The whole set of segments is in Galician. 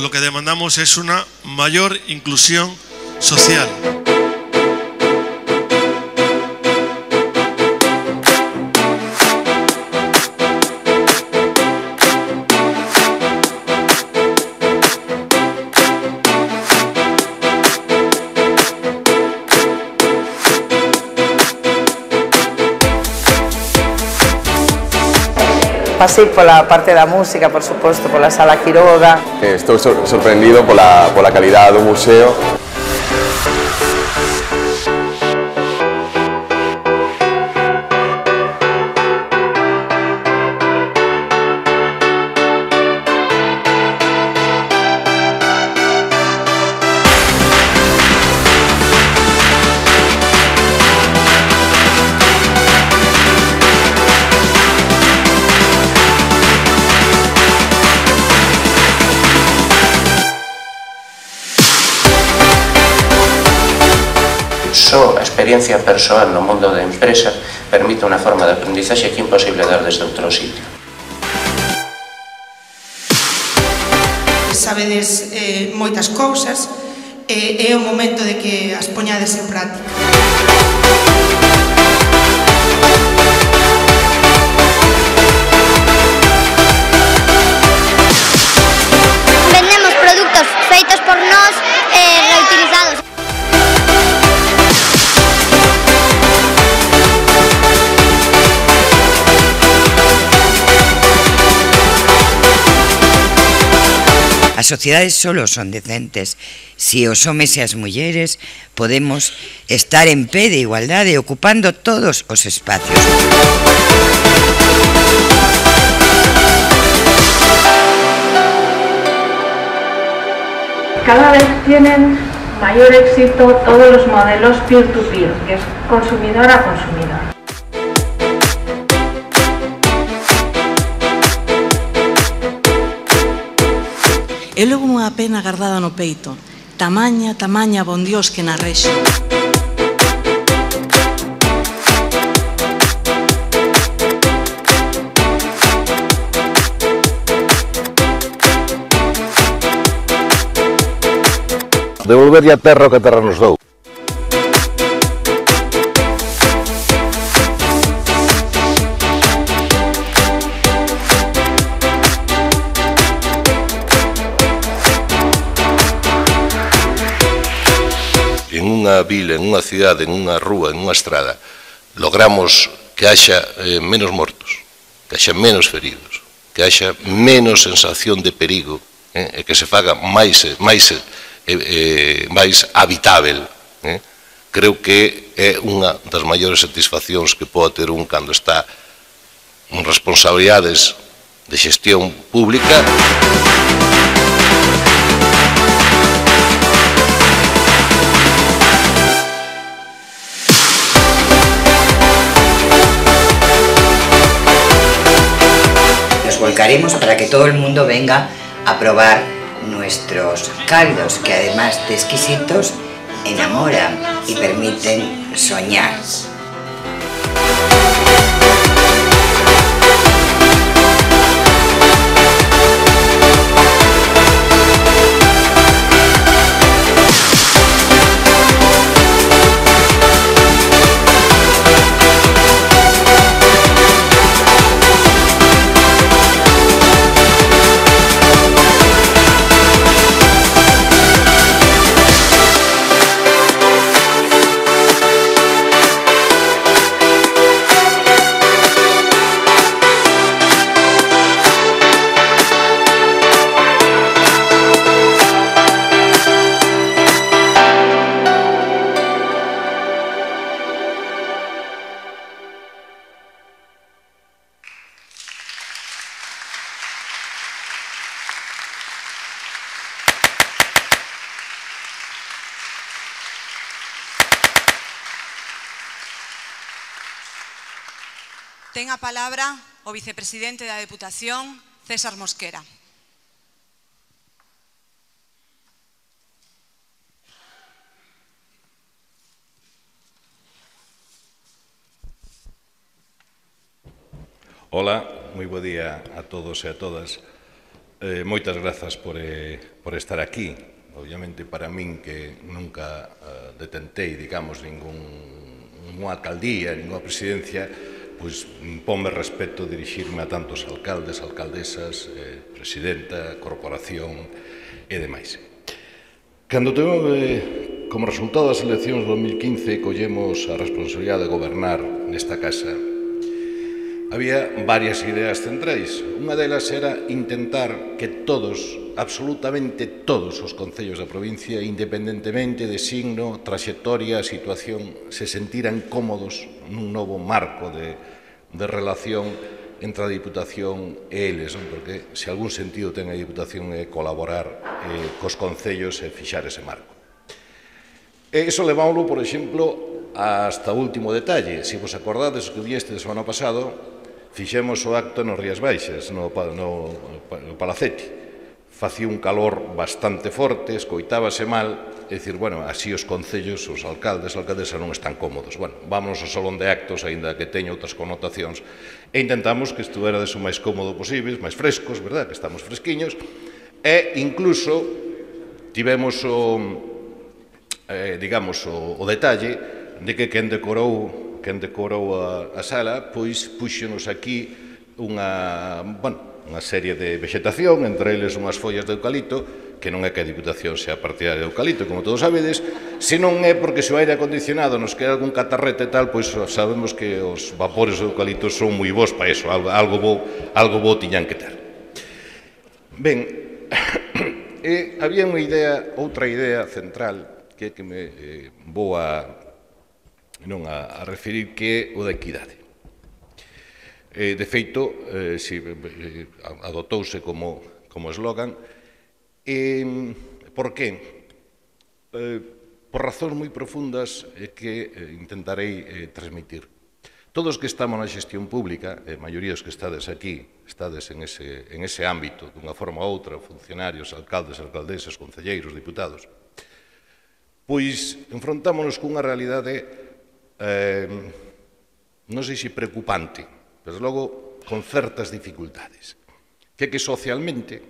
lo que demandamos es una mayor inclusión social. Pasei pola parte da música, por suposto, pola Sala Quiroga. Estou sorprendido pola calidade do museo. Só a experiencia persoal no mundo da empresa permite unha forma de aprendizaxe que é imposible dar desde outro sitio. Sabedes moitas cousas e é o momento de que as poñades en práctica. Vendemos produtos feitos por nós e reutilizados. As sociedades solo son decentes se os homes e as mulleres podemos estar en pé de igualdade ocupando todos os espacios. Cada vez tienen mayor éxito todos los modelos peer-to-peer, que es consumidor a consumidor. Eu levo unha pena guardada no peito, tamaña, bon Dios que na rexo. Devolverlle a terra o que a terra nos dou. En unha vila, en unha cidade, en unha rúa, en unha estrada, logramos que haxa menos mortos, que haxa menos feridos, que haxa menos sensación de perigo, e que se faga máis habitável. Creo que é unha das maiores satisfaccións que pode ter un cando está en responsabilidades de xestión pública. Volcaremos para que todo el mundo venga a probar nuestros caldos, que además de exquisitos, enamoran y permiten soñar. Ten a palabra o vicepresidente da Deputación, César Mosquera. Ola, moi bo día a todos e a todas. Moitas grazas por estar aquí. Obviamente, para min, que nunca detentei, digamos, ninguna alcaldía, ninguna presidencia, pois ponme respeto dirixirme a tantos alcaldes, alcaldesas, presidenta, corporación e demais. Cando como resultado das eleccións de 2015, collemos a responsabilidade de gobernar nesta casa, había varias ideas centrais. Unha delas era intentar que todos, absolutamente todos os concellos da provincia, independentemente de signo, trayectoria, situación, se sentiran cómodos nun novo marco de relación entre a Diputación e eles, porque se algún sentido ten a Diputación é colaborar cos concellos e fixar ese marco. E iso levámoslo, por exemplo, hasta o último detalle. Se vos acordades que vieste de semana pasado, fixemos o acto nos Rías Baixas, no Palacete. Facía un calor bastante forte, escoitábase mal, é dicir, bueno, así os concellos, os alcaldes, alcaldesas non están cómodos. Bueno, vámonos ao salón de actos, aínda que teña outras connotacións, e intentamos que estuvera o máis cómodo posible, máis frescos, verdad, que estamos fresquiños, e incluso tivemos digamos, o detalle de que quen decorou a sala, pois puxenos aquí unha serie de vegetación, entre eles unhas follas de eucalipto, que non é que a Diputación sea partidaria de eucalipto, como todos sabedes, senón é porque se o aire acondicionado nos queda algún catarrete e tal, pois sabemos que os vapores de eucalipto son moi bons para iso, algo bo tiñan que ter. Ben, había outra idea central, que me vou a referir, que é o da equidade. De feito, adotouse como eslogan. Por que? Por razóns moi profundas que intentarei transmitir. Todos que estamos na xestión pública, a maioría dos que estades aquí, estades en ese ámbito, dunha forma ou outra, funcionarios, alcaldes, alcaldesas, concelleiros, diputados, pois enfrontámonos cunha realidade, non sei se preocupante, pero logo con certas dificultades, que socialmente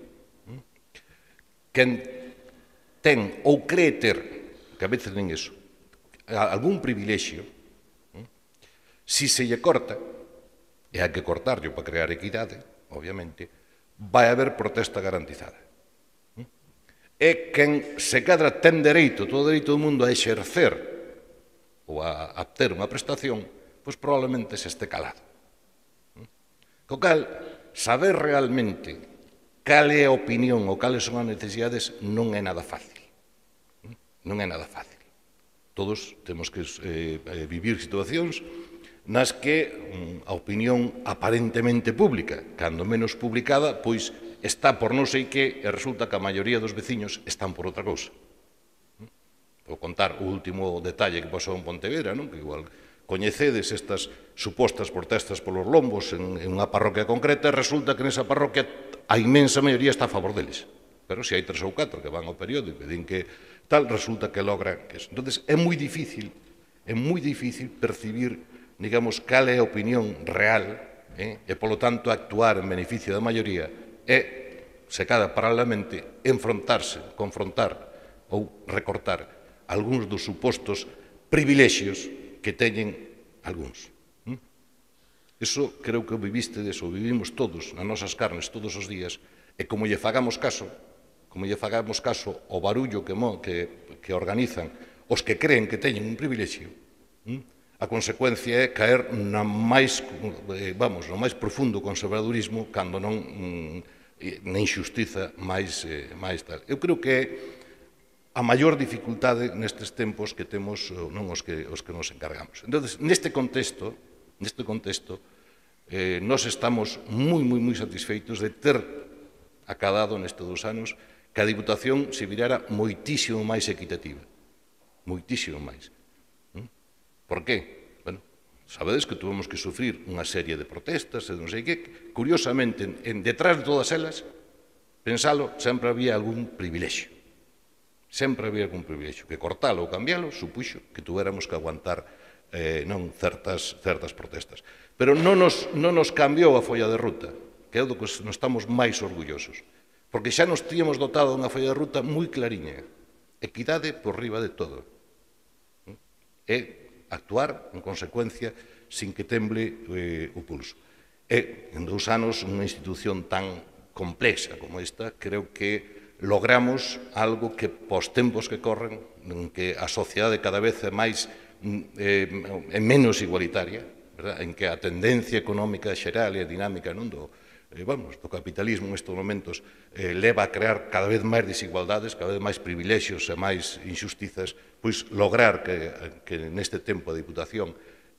quen ten ou cree ter, que a veces nen iso, algún privilexio, si se lle corta, e hai que cortarlo para crear equidade, obviamente, vai haber protesta garantizada. E quen se cadra ten dereito, todo o dereito do mundo a exercer ou a ter unha prestación, pois probablemente se este calado. Co cal, saber realmente cal é a opinión ou cales son as necesidades non é nada fácil. Non é nada fácil. Todos temos que vivir situacións nas que a opinión aparentemente pública, cando menos publicada, pois está por non sei que, e resulta que a maioría dos veciños están por outra cousa. Vou contar o último detalle que pasou en Pontevedra, que igual coñecedes estas supostas protestas polos lombos en unha parroquia concreta, e resulta que nesa parroquia a inmensa maioría está a favor deles. Pero se hai 3 ou 4 que van ao periódico e din que tal, resulta que logran eso. Entón, é moi difícil percibir, digamos, cal é a opinión real, e, polo tanto, actuar en beneficio da maioría e, se cada paralelamente, enfrontarse, confrontar ou recortar algúns dos supostos privilexios que teñen algúns. Iso creo que o vivistedes, ou vivimos todos nas nosas carnes todos os días, e como lle fagamos caso ao barullo que organizan os que creen que teñen un privilexio, a consecuencia é caer no máis profundo conservadurismo, cando non na injustiza máis tal. Eu creo que a maior dificultade nestes tempos que temos non os que nos encargamos. Entón, neste contexto, nós estamos moi satisfeitos de ter acadado nestes 2 anos que a Diputación se virara moitísimo máis equitativa. Moitísimo máis. Por qué? Bueno, sabedes que tuvemos que sufrir unha serie de protestas e non sei que. Curiosamente, detrás de todas elas, pensalo, sempre había algún privilexio. Sempre había algún privilexio. Que cortalo ou cambialo supuxo que tuéramos que aguantar certas protestas. Pero non nos cambiou a folla de ruta, que é do que nos estamos máis orgullosos. porque xa nos tíamos dotado unha folla de ruta moi clariña, equidade por riba de todo, e actuar en consecuencia sin que temble o pulso. E en 2 anos unha institución tan complexa como esta, creo que logramos algo que pos tempos que corren, en que a sociedade cada vez é menos igualitaria, en que a tendencia económica xeral e a dinámica do capitalismo nestes momentos leva a crear cada vez máis desigualdades, cada vez máis privilexios e máis injustizas, pois lograr que neste tempo a Diputación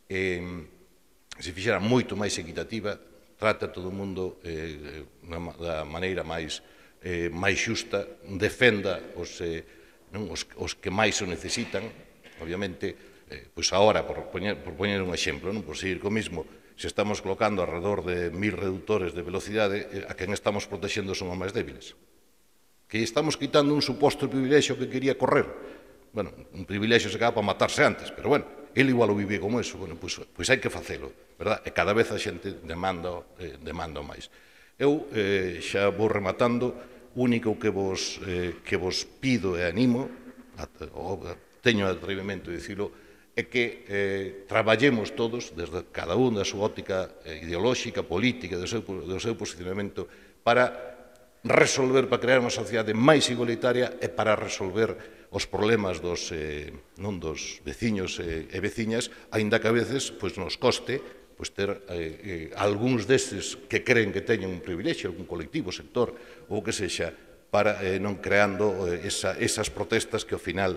se fixera moito máis equitativa, trata todo o mundo da maneira máis xusta, defenda os que máis o necesitan, obviamente, pois agora, por poñer un exemplo, por seguir co mismo, se estamos colocando alrededor de 1000 reductores de velocidade, a quen estamos protexendo son os máis débiles. Que estamos quitando un suposto privilexio que quería correr. Bueno, un privilexio se acaba para matarse antes, pero bueno, ele igual o vive como eso, bueno, pois hai que facelo, verdad? E cada vez a xente demanda máis. Eu xa vou rematando, o único que vos pido e animo, teño o atrevimento de dicilo, é que traballemos todos, desde cada un da súa óptica ideolóxica, política, do seu posicionamento, para resolver, para crear unha sociedade máis igualitaria e para resolver os problemas dos veciños e veciñas, aínda que a veces nos coste ter algúns destes que creen que teñen un privilexio, algún colectivo, sector, ou que sexa, para non creando esas protestas que ao final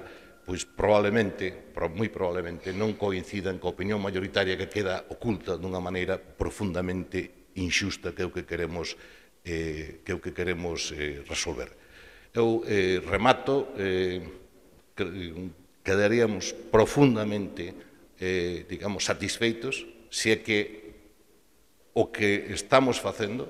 moi probablemente non coincidan coa opinión mayoritaria que queda oculta dunha maneira profundamente injusta que é o que queremos resolver. Eu remato, quedaríamos profundamente, satisfeitos se é que o que estamos facendo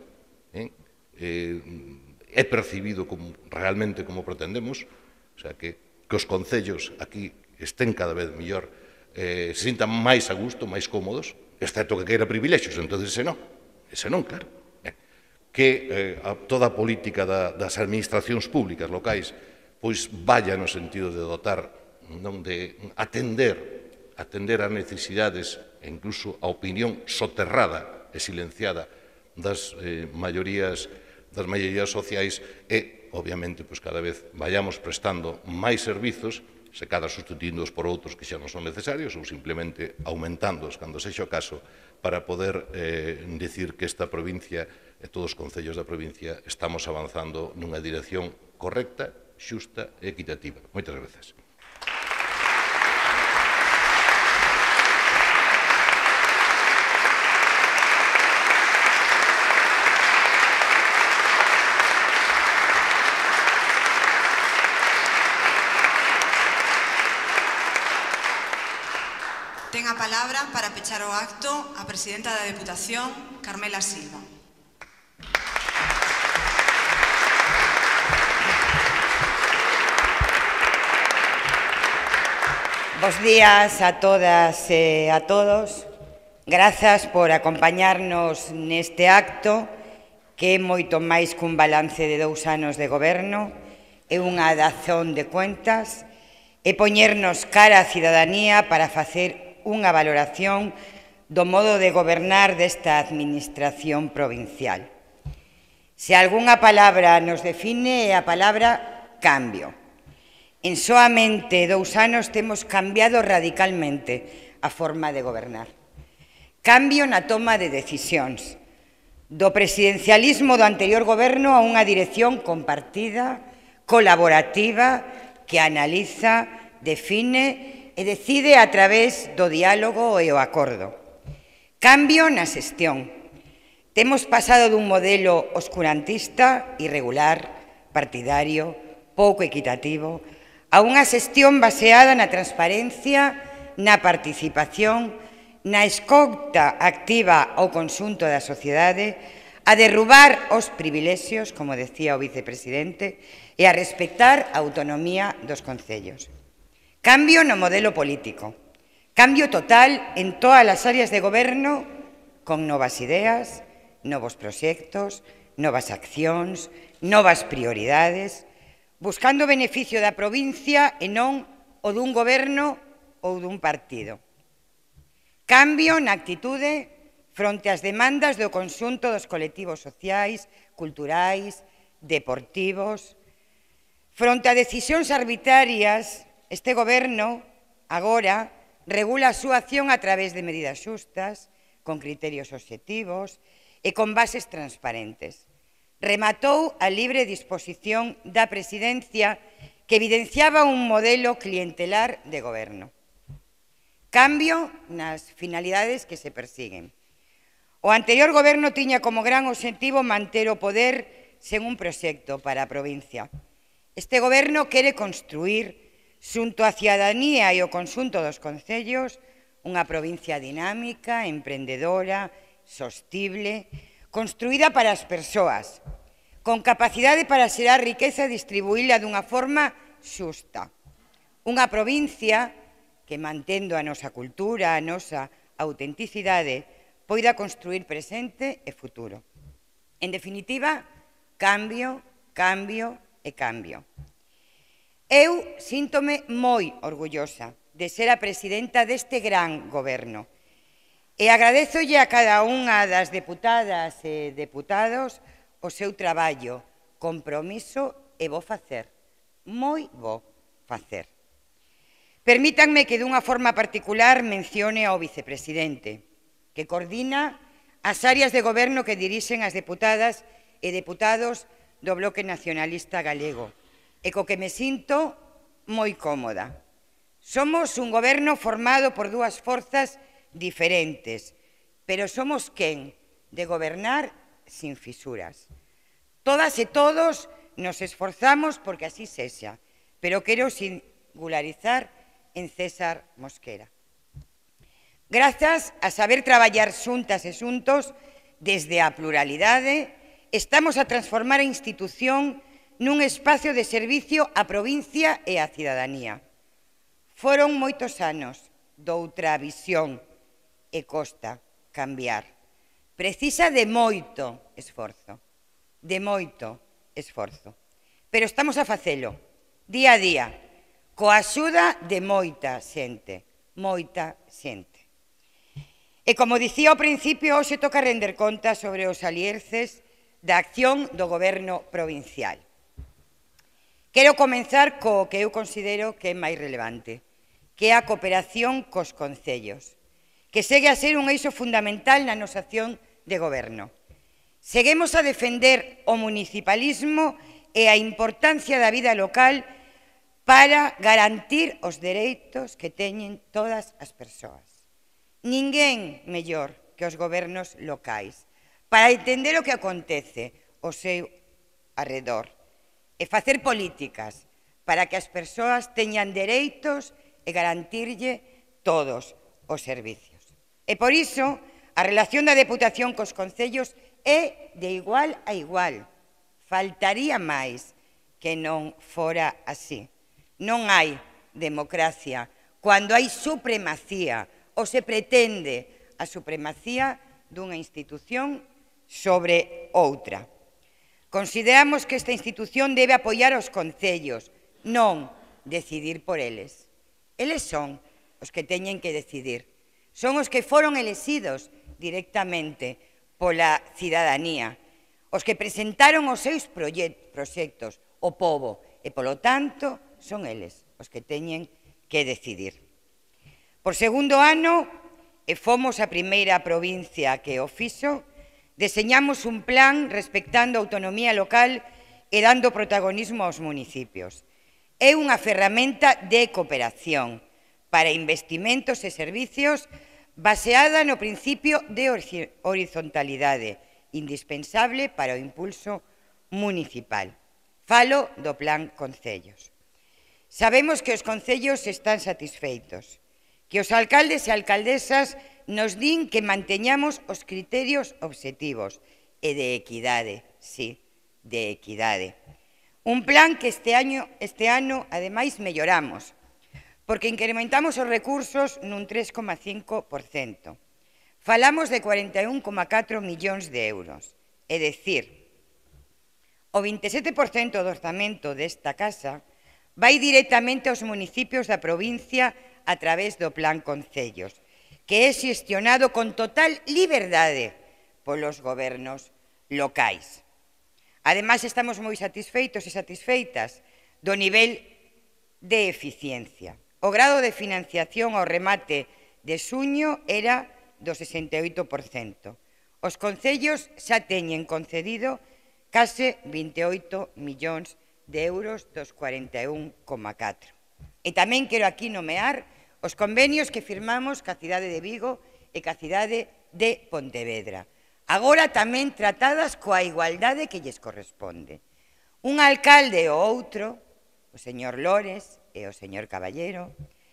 é percibido realmente como pretendemos, o sea, que os concellos aquí estén cada vez mellor, se sintan máis a gusto, máis cómodos, excepto que queira privilexios, entón ese non, claro. Que toda a política das administracións públicas locais pois vaya no sentido de dotar, de atender as necesidades e incluso a opinión soterrada e silenciada das maiorías sociais e, obviamente, cada vez vayamos prestando máis servizos, se cada sustituíndoos por outros que xa non son necesarios ou simplemente aumentándoos cando sexa o caso, para poder dicir que esta provincia e todos os concellos da provincia estamos avanzando nunha dirección correcta, xusta e equitativa. Moitas grazas. Ten a palabra para pechar o acto a presidenta da Deputación, Carmela Silva. Bos días a todas e a todos. Grazas por acompañarnos neste acto que é moito máis cun balance de 2 anos de goberno, é unha dación de cuentas e poñernos cara á cidadanía para facer unha valoración do modo de gobernar desta administración provincial. Se algunha palabra nos define é a palabra cambio. En soamente 2 anos temos cambiado radicalmente a forma de gobernar. Cambio na toma de decisións, do presidencialismo do anterior goberno a unha dirección compartida, colaborativa, que analiza, define e decide a través do diálogo e o acordo. Cambio na xestión. Temos pasado dun modelo oscurantista, irregular, partidario, pouco equitativo, a unha xestión baseada na transparencia, na participación, na escoita activa ao conxunto da sociedade, a derrubar os privilexios, como decía o vicepresidente, e a respectar a autonomía dos concellos. Cambio no modelo político. Cambio total en todas as áreas de goberno, con novas ideas, novos proxectos, novas accións, novas prioridades, buscando o beneficio da provincia e non o dun goberno ou dun partido. Cambio na actitude fronte ás demandas do conxunto dos colectivos sociais, culturais, deportivos. Fronte a decisións arbitrarias, este goberno agora regula a súa acción a través de medidas xustas, con criterios obxectivos e con bases transparentes. Rematou a libre disposición da presidencia que evidenciaba un modelo clientelar de goberno. Cambio nas finalidades que se persiguen. O anterior goberno tiña como gran obxectivo manter o poder sen un proxecto para a provincia. Este goberno quere construir, xunto á cidadanía e o conxunto dos concellos, unha provincia dinámica, emprendedora, sostible, construída para as persoas, con capacidade para xerar riqueza e distribuíla dunha forma xusta. Unha provincia que, mantendo a nosa cultura, a nosa autenticidade, poida construir presente e futuro. En definitiva, cambio, cambio e cambio. Eu síntome moi orgullosa de ser a presidenta deste gran goberno e agradezolle a cada unha das deputadas e deputados o seu traballo, compromiso e bo facer, moi bo facer. Permítanme que dunha forma particular mencione ao vicepresidente, que coordina as áreas de goberno que dirixen as deputadas e deputados do Bloque Nacionalista Galego, e co que me sinto moi cómoda. Somos un goberno formado por dúas forzas diferentes, pero somos quen de gobernar sin fisuras. Todas e todos nos esforzamos porque así sexa, pero quero singularizar en César Mosquera. Grazas a saber traballar xuntas e xuntos desde a pluralidade, estamos a transformar a institución nun espacio de servicio á provincia e á cidadanía. Foron moitos anos doutra visión e costa cambiar. Precisa de moito esforzo, pero estamos a facelo, día a día, coa axuda de moita xente, moita xente. E como dicía ao principio, hoxe toca render contas sobre os alierces da acción do goberno provincial. Quero comenzar co que eu considero que é máis relevante, que é a cooperación cos concellos, que segue a ser un eixo fundamental na nosa acción de goberno. Seguimos a defender o municipalismo e a importancia da vida local para garantir os dereitos que teñen todas as persoas. Ninguén mellor que os gobernos locais para entender o que acontece ao seu arredor e facer políticas para que as persoas teñan dereitos e garantirlle todos os servicios. E por iso, a relación da Deputación cos concellos é de igual a igual. Faltaría máis que non fora así. Non hai democracia cando hai supremacía ou se pretende a supremacía dunha institución sobre outra. Consideramos que esta institución debe apoiar os concellos, non decidir por eles. Eles son os que teñen que decidir. Son os que foron elexidos directamente pola cidadanía, os que presentaron os seus proxectos, o pobo, e, polo tanto, son eles os que teñen que decidir. Por segundo ano, e fomos a primeira provincia que o fixo, deseñamos un plan respectando a autonomía local e dando protagonismo aos municipios. É unha ferramenta de cooperación para investimentos e servicios baseada no principio de horizontalidade, indispensable para o impulso municipal. Falo do Plan Concellos. Sabemos que os concellos están satisfeitos, que os alcaldes e alcaldesas nos din que manteñamos os criterios obxectivos e de equidade, sí, de equidade. Un plan que este ano, ademais, melloramos, porque incrementamos os recursos nun 3,5%. Falamos de 41,4 millóns de euros, é dicir, O 27% do orzamento desta casa vai directamente aos municipios da provincia a través do Plan Concellos, que é xestionado con total liberdade polos gobernos locais. Ademais, estamos moi satisfeitos e satisfeitas do nivel de eficiencia. O grado de financiación ao remate de xuño era do 68%. Os concellos xa teñen concedido case 28 millóns de euros dos 41,4. E tamén quero aquí nomear os convenios que firmamos ca cidade de Vigo e ca cidade de Pontevedra. Agora tamén tratadas coa igualdade que lles corresponde. Un alcalde ou outro, o señor Lores e o señor Caballero,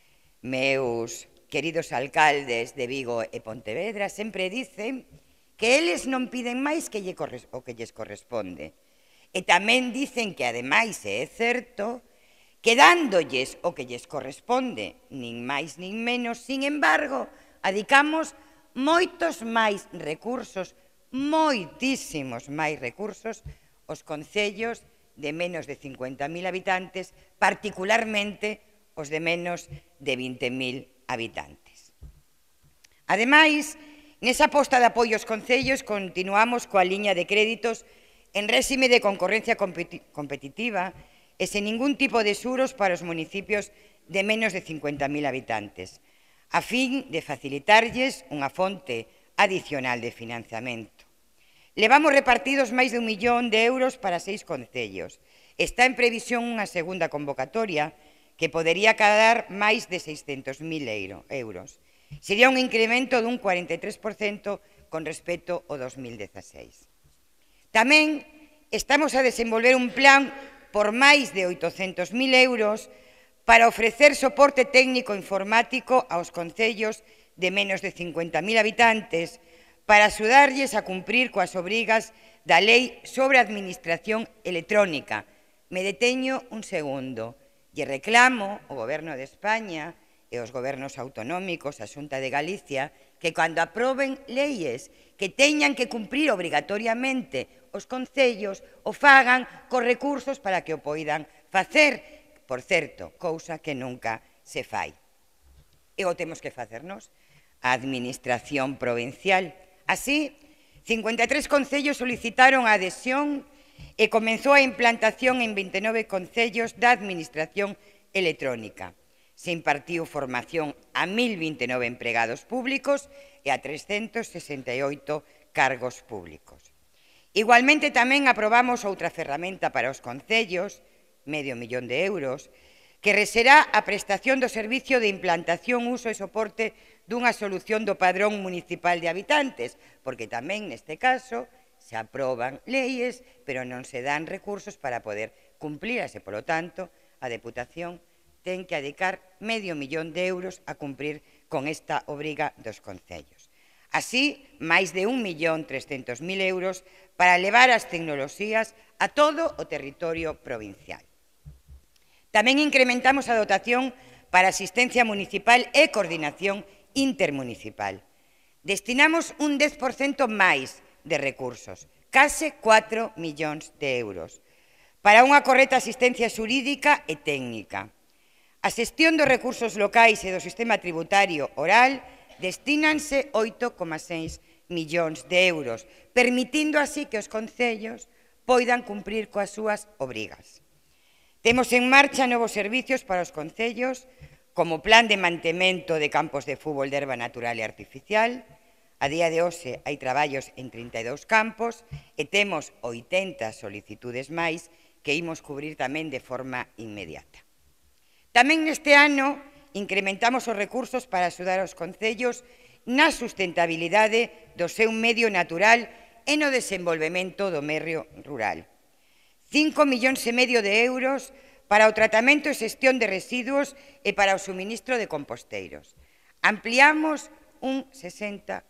meus queridos alcaldes de Vigo e Pontevedra, sempre dicen que eles non piden máis que o que lles corresponde. E tamén dicen que, ademais, é certo, que dándolles o que lles corresponde, nin máis nin menos, sin embargo, adicamos moitos máis recursos, moitísimos máis recursos, os concellos de menos de 50.000 habitantes, particularmente os de menos de 20.000 habitantes. Ademais, nesa aposta de apoio aos concellos, continuamos coa liña de créditos en réxime de concorrencia competitiva e sen ningún tipo de xuros para os municipios de menos de 50.000 habitantes, a fin de facilitarlles unha fonte adicional de financiamento. Levamos repartidos máis de 1 millón de euros para 6 concellos. Está en previsión unha segunda convocatoria que podería cadar máis de 600.000 euros. Sería un incremento dun 43% con respecto ao 2016. Tamén estamos a desenvolver un plan por máis de 800.000 euros para ofrecer soporte técnico informático aos concellos de menos de 50.000 habitantes para axudarlles a cumprir coas obrigas da Lei sobre Administración Electrónica. Me deteño un segundo e reclamo ao Goberno de España e os gobernos autonómicos, a Xunta de Galicia, que cando aproben leyes que teñan que cumprir obrigatoriamente os concellos, o fagan cos recursos para que o poidan facer, por certo, cousa que nunca se fai. E o temos que facernos a Administración Provincial. Así, 53 concellos solicitaron a adhesión e comenzou a implantación en 29 concellos da Administración Electrónica. Se impartiu formación a 1.029 empregados públicos e a 368 cargos públicos. Igualmente, tamén aprobamos outra ferramenta para os concellos, medio millón de euros, que será a prestación do servicio de implantación, uso e soporte dunha solución do Padrón Municipal de Habitantes, porque tamén neste caso se aproban leyes, pero non se dan recursos para poder cumplirase. Polo tanto, a Deputación ten que adicar medio millón de euros a cumprir con esta obriga dos concellos. Así, máis de 1.300.000 euros para levar as tecnoloxías a todo o territorio provincial. Tamén incrementamos a dotación para asistencia municipal e coordinación intermunicipal. Destinamos un 10% máis de recursos, case 4 millóns de euros, para unha correcta asistencia xurídica e técnica. A xestión dos recursos locais e do sistema tributario oral destínanse 8,6 millóns de euros, permitindo así que os concellos poidan cumprir coas súas obrigas. Temos en marcha novos servicios para os concellos, como plan de mantemento de campos de fútbol de herba natural e artificial. A día de hoxe hai traballos en 32 campos e temos 80 solicitudes máis que imos cubrir tamén de forma inmediata. Tamén neste ano incrementamos os recursos para axudar aos concellos na sustentabilidade do seu medio natural e no desenvolvemento do medio rural. 5,5 millóns de euros para o tratamento e xestión de residuos e para o suministro de composteiros. Ampliamos un 60%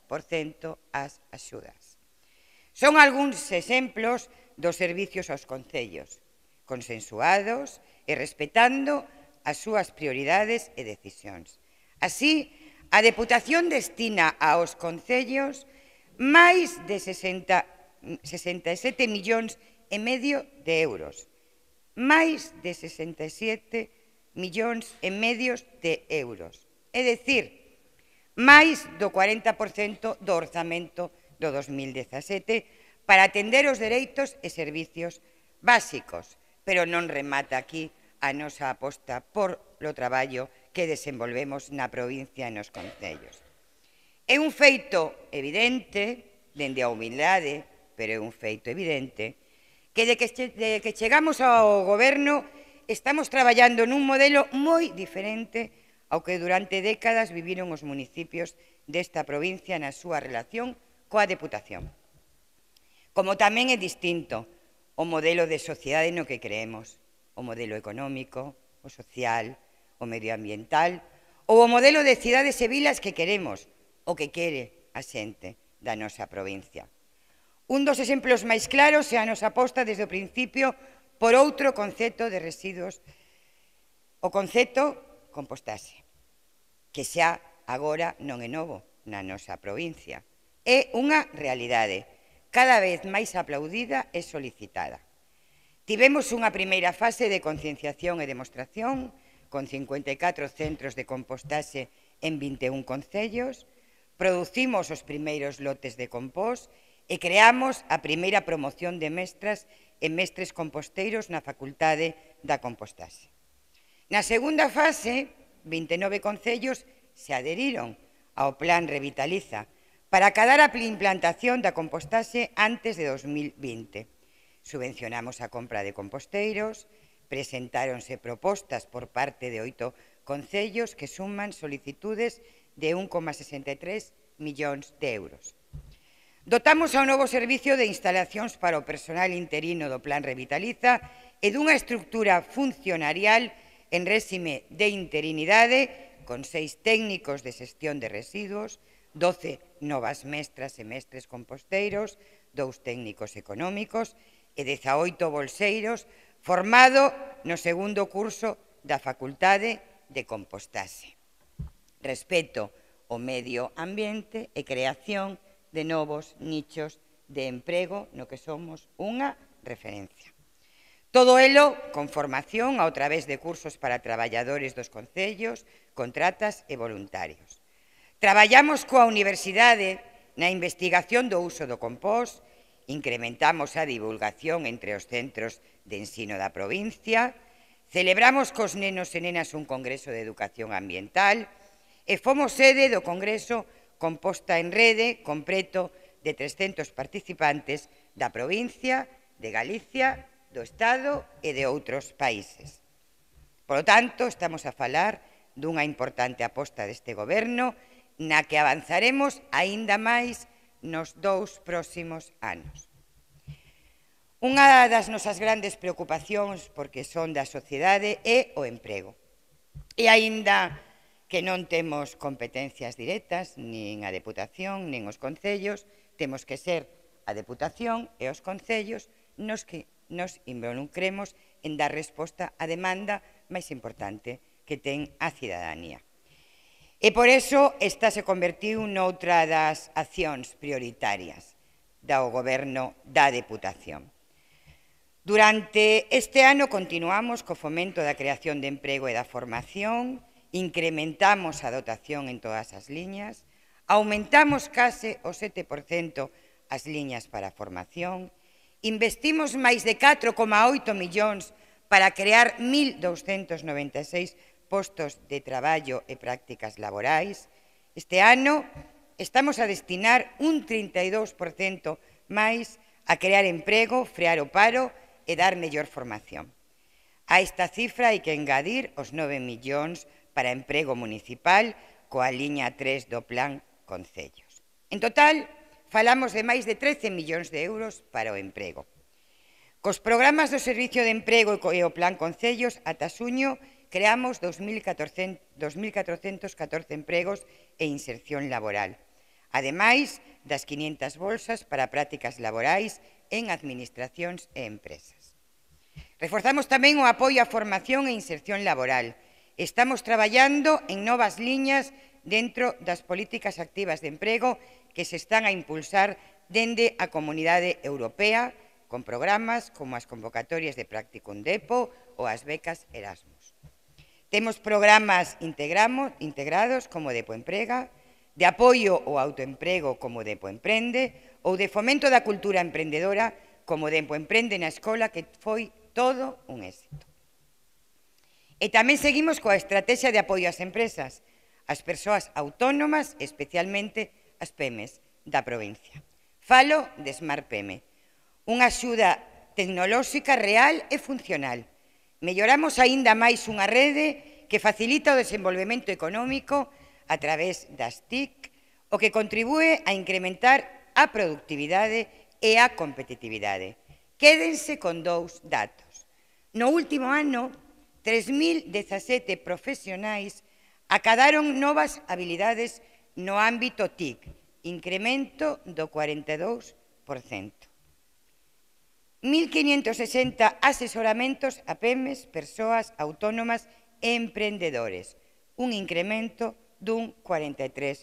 as axudas. Son algúns exemplos dos servicios aos concellos, consensuados e respetando as súas prioridades e decisións. Así, a Deputación destina aos concellos máis de 67,5 millóns de euros. Máis de 67 millóns e medio de euros. É dicir, máis do 40% do orzamento do 2017 para atender os dereitos e servicios básicos, pero non remata aquí a nosa aposta por o traballo que desenvolvemos na provincia e nos concellos. É un feito evidente, dende a humildade, pero é un feito evidente, que de que chegamos ao goberno estamos traballando nun modelo moi diferente ao que durante décadas viviron os municipios desta provincia na súa relación coa Deputación. Como tamén é distinto o modelo de sociedade no que creemos, o modelo económico, o social, o medioambiental, ou o modelo de cidades e vilas que queremos, o que quere a xente da nosa provincia. Un dos exemplos máis claros é a nosa aposta desde o principio por outro concepto de residuos, o concepto compostaxe, que xa agora non é novo na nosa provincia. É unha realidade cada vez máis aplaudida e solicitada. Tivemos unha primeira fase de concienciación e demostración con 54 centros de compostaxe en 21 concellos, producimos os primeiros lotes de compost e creamos a primeira promoción de mestras e mestres composteiros na Facultade da Compostaxe. Na segunda fase, 29 concellos se adheriron ao Plan Revitaliza para acadar a implantación da compostaxe antes de 2020. Subvencionamos a compra de composteiros, presentáronse propostas por parte de 8 concellos que suman solicitudes de 1,63 millóns de euros. Dotamos ao novo servicio de instalacións para o personal interino do Plan Revitaliza e dunha estructura funcionarial en réxime de interinidade con 6 técnicos de xestión de residuos, 12 novas mestras e mestres composteiros, 2 técnicos económicos e 18 bolseiros formado no segundo curso da Facultade de Compostaxe. Respeto ao medio ambiente e creación de novos nichos de emprego no que somos unha referencia. Todo elo con formación ao través de cursos para traballadores dos concellos, contratas e voluntarios. Traballamos coa universidade na investigación do uso do compost, incrementamos a divulgación entre os centros de ensino da provincia, celebramos cos nenos e nenas un congreso de educación ambiental e fomos sede do congreso Composta en Rede, con preto de 300 participantes da provincia, de Galicia, do Estado e de outros países. Por lo tanto, estamos a falar dunha importante aposta deste goberno na que avanzaremos aínda máis nos 2 próximos anos. Unha das nosas grandes preocupacións, porque son da sociedade, é o emprego. E aínda que non temos competencias directas, nin a Deputación, nin os concellos, temos que ser a Deputación e os concellos nos que nos involucremos en dar resposta á demanda máis importante que ten a cidadanía. E por iso esta se convertiu noutra das accións prioritarias do goberno da Deputación. Durante este ano continuamos co fomento da creación de emprego e da formación, incrementamos a dotación en todas as liñas, aumentamos case o 7% as liñas para a formación, investimos máis de 4,8 millóns para crear 1.296 postos de traballo e prácticas laborais. Este ano estamos a destinar un 32% máis a crear emprego, frear o paro e dar mellor formación. A esta cifra hai que engadir os 9 millóns para emprego municipal coa liña 3 do Plan Concellos. En total, falamos de máis de 13 millóns de euros para o emprego. Cos programas do Servicio de Emprego e o Plan Concellos, ata xuño, creamos 2.414 empregos e inserción laboral, ademais das 500 bolsas para prácticas laborais en administracións e empresas. Reforzamos tamén o apoio á formación e inserción laboral. Estamos traballando en novas liñas dentro das políticas activas de emprego que se están a impulsar dende a Comunidade Europea con programas como as convocatorias de Practicum Depo ou as becas Erasmus. Temos programas integrados como Depo Emprega, de apoio ao autoemprego como Depo Emprende ou de fomento da cultura emprendedora como Depo Emprende na escola, que foi todo un éxito. E tamén seguimos coa estrategia de apoio ás empresas, ás persoas autónomas, especialmente as PEMES da provincia. Falo de Smart PEME, unha axuda tecnolóxica real e funcional. Melloramos aínda máis unha rede que facilita o desenvolvemento económico a través das TIC, o que contribúe a incrementar a productividade e a competitividade. Quédense con dous datos. No último ano, 3.017 profesionais acadaron novas habilidades no ámbito TIC, incremento do 42%. 1.560 asesoramentos a PEMES, persoas autónomas e emprendedores, un incremento dun 43%.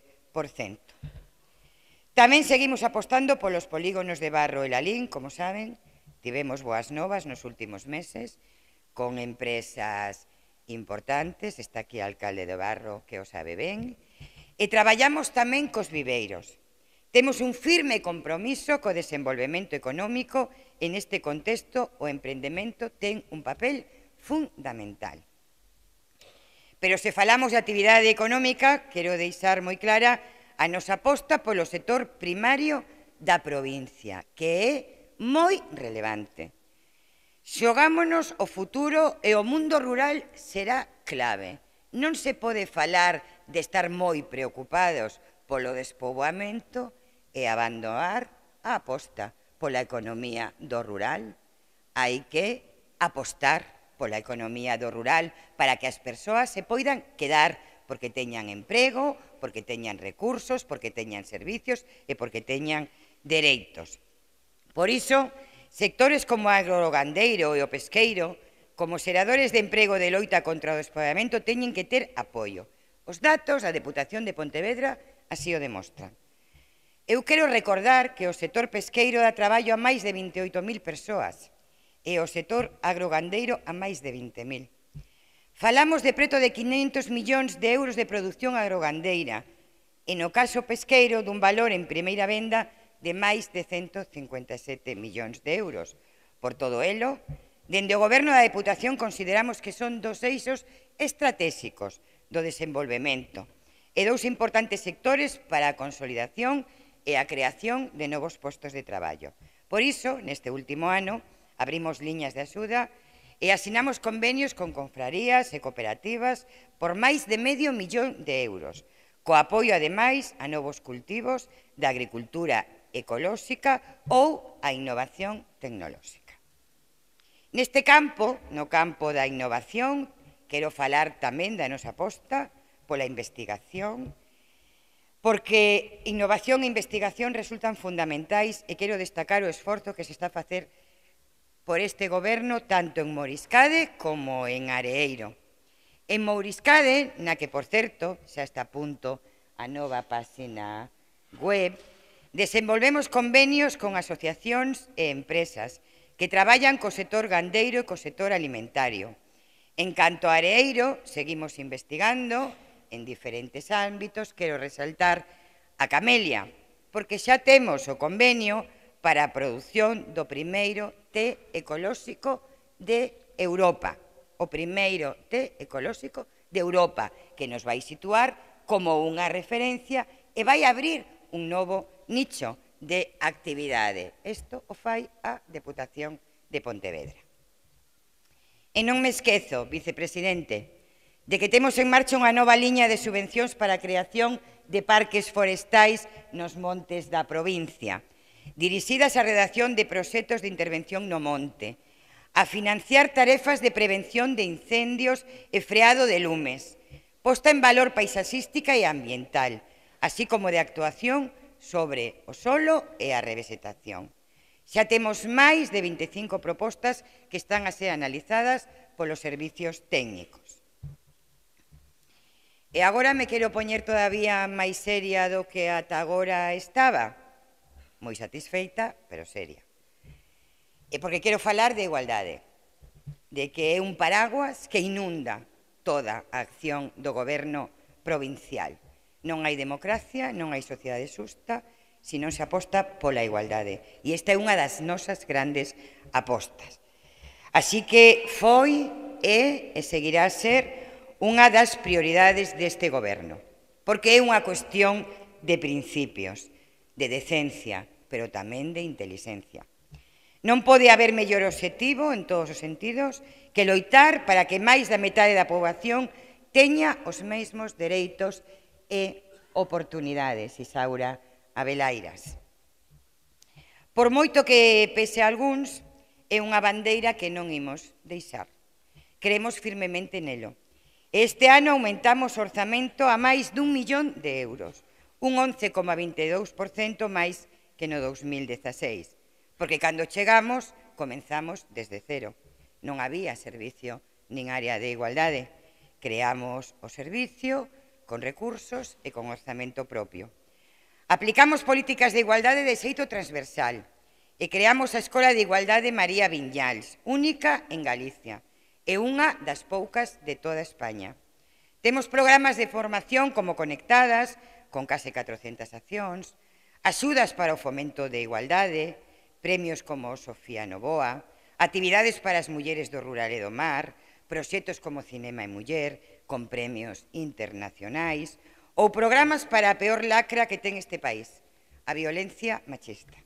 Tamén seguimos apostando polos polígonos de Barro e Lalín, como saben, tivemos boas novas nos últimos meses, con empresas importantes, está aquí o alcalde de Barro, que o sabe ben, e traballamos tamén cos viveiros. Temos un firme compromiso co desenvolvemento económico. En este contexto, o emprendemento ten un papel fundamental. Pero se falamos de actividade económica, quero deixar moi clara a nosa aposta polo sector primario da provincia, que é moi relevante. Xogámonos o futuro e o mundo rural será clave. Non se pode falar de estar moi preocupados polo despoboamento e abandonar a aposta pola economía do rural. Hai que apostar pola economía do rural para que as persoas se poidan quedar porque teñan emprego, porque teñan recursos, porque teñan servicios e porque teñan dereitos. Por iso, sectores como o agrogandeiro e o pesqueiro, como xeradores de emprego de loita contra o despoboamento, teñen que ter apoio. Os datos da Deputación de Pontevedra así o demostran. Eu quero recordar que o sector pesqueiro dá traballo a máis de 28.000 persoas e o sector agrogandeiro a máis de 20.000. Falamos de preto de 500 millóns de euros de produción agrogandeira e no caso pesqueiro dun valor en primeira venda de máis de 157 millóns de euros. Por todo elo, dende o Goberno da Deputación consideramos que son dos eixos estratégicos do desenvolvemento e dous importantes sectores para a consolidación e a creación de novos postos de traballo. Por iso, neste último ano, abrimos liñas de axuda e asinamos convenios con confrarías e cooperativas por máis de €500.000 de euros, co apoio, ademais, a novos cultivos da agricultura ecolóxica ou a innovación tecnolóxica. Neste campo, no campo da innovación, quero falar tamén da nosa aposta pola investigación, porque innovación e investigación resultan fundamentais e quero destacar o esforzo que se está a facer por este goberno tanto en Mouriscade como en Areeiro. En Mouriscade, na que, por certo, xa está a punto a nova páxina web, desenvolvemos convenios con asociacións e empresas que traballan co sector gandeiro e co sector alimentario. En canto a Areeiro, seguimos investigando en diferentes ámbitos. Quero resaltar a camelia, porque xa temos o convenio para a produción do primeiro té ecolóxico de Europa. O primeiro té ecolóxico de Europa, que nos vai situar como unha referencia e vai abrir un novo nicho de actividade. Isto o fai a Deputación de Pontevedra. E non me esquezo, vicepresidente, de que temos en marcha unha nova liña de subvencións para a creación de parques forestais nos montes da provincia, dirixidas á redacción de proxectos de intervención no monte, a financiar tarefas de prevención de incendios e freado de lumes, posta en valor paisaxística e ambiental, así como de actuación sobre o solo e a revegetación. Xa temos máis de 25 propostas que están a ser analizadas polos servicios técnicos. E agora me quero poñer todavía máis seria do que ata agora estaba, moi satisfeita, pero seria. E porque quero falar de igualdade, de que é un paraguas que inunda toda a acción do goberno provincial. Non hai democracia, non hai sociedade xusta, se non se aposta pola igualdade. E esta é unha das nosas grandes apostas. Así que foi, e seguirá a ser unha das prioridades deste goberno, porque é unha cuestión de principios, de decencia, pero tamén de inteligencia. Non pode haber mellor obxectivo, en todos os sentidos, que loitar para que máis da metade da poboación teña os mesmos dereitos e oportunidades, Isaura Abelairas. Por moito que pese a algúns, é unha bandeira que non imos deixar. Creemos firmemente nelo. Este ano aumentamos o orzamento a máis dun millón de euros, un 11,22% máis que no 2016, porque cando chegamos, comenzamos desde cero. Non había servicio nin área de igualdade. Creamos o servicio con recursos e con orzamento propio. Aplicamos políticas de igualdade de xeito transversal e creamos a Escola de Igualdade María Viñals, única en Galicia, e unha das poucas de toda España. Temos programas de formación como Conectadas, con case 400 accións, axudas para o fomento de igualdade, premios como Sofía Novoa, actividades para as mulleres do rural e do mar, proxectos como Cinema e Muller, con premios internacionais, ou programas para a peor lacra que ten este país, a violencia machista.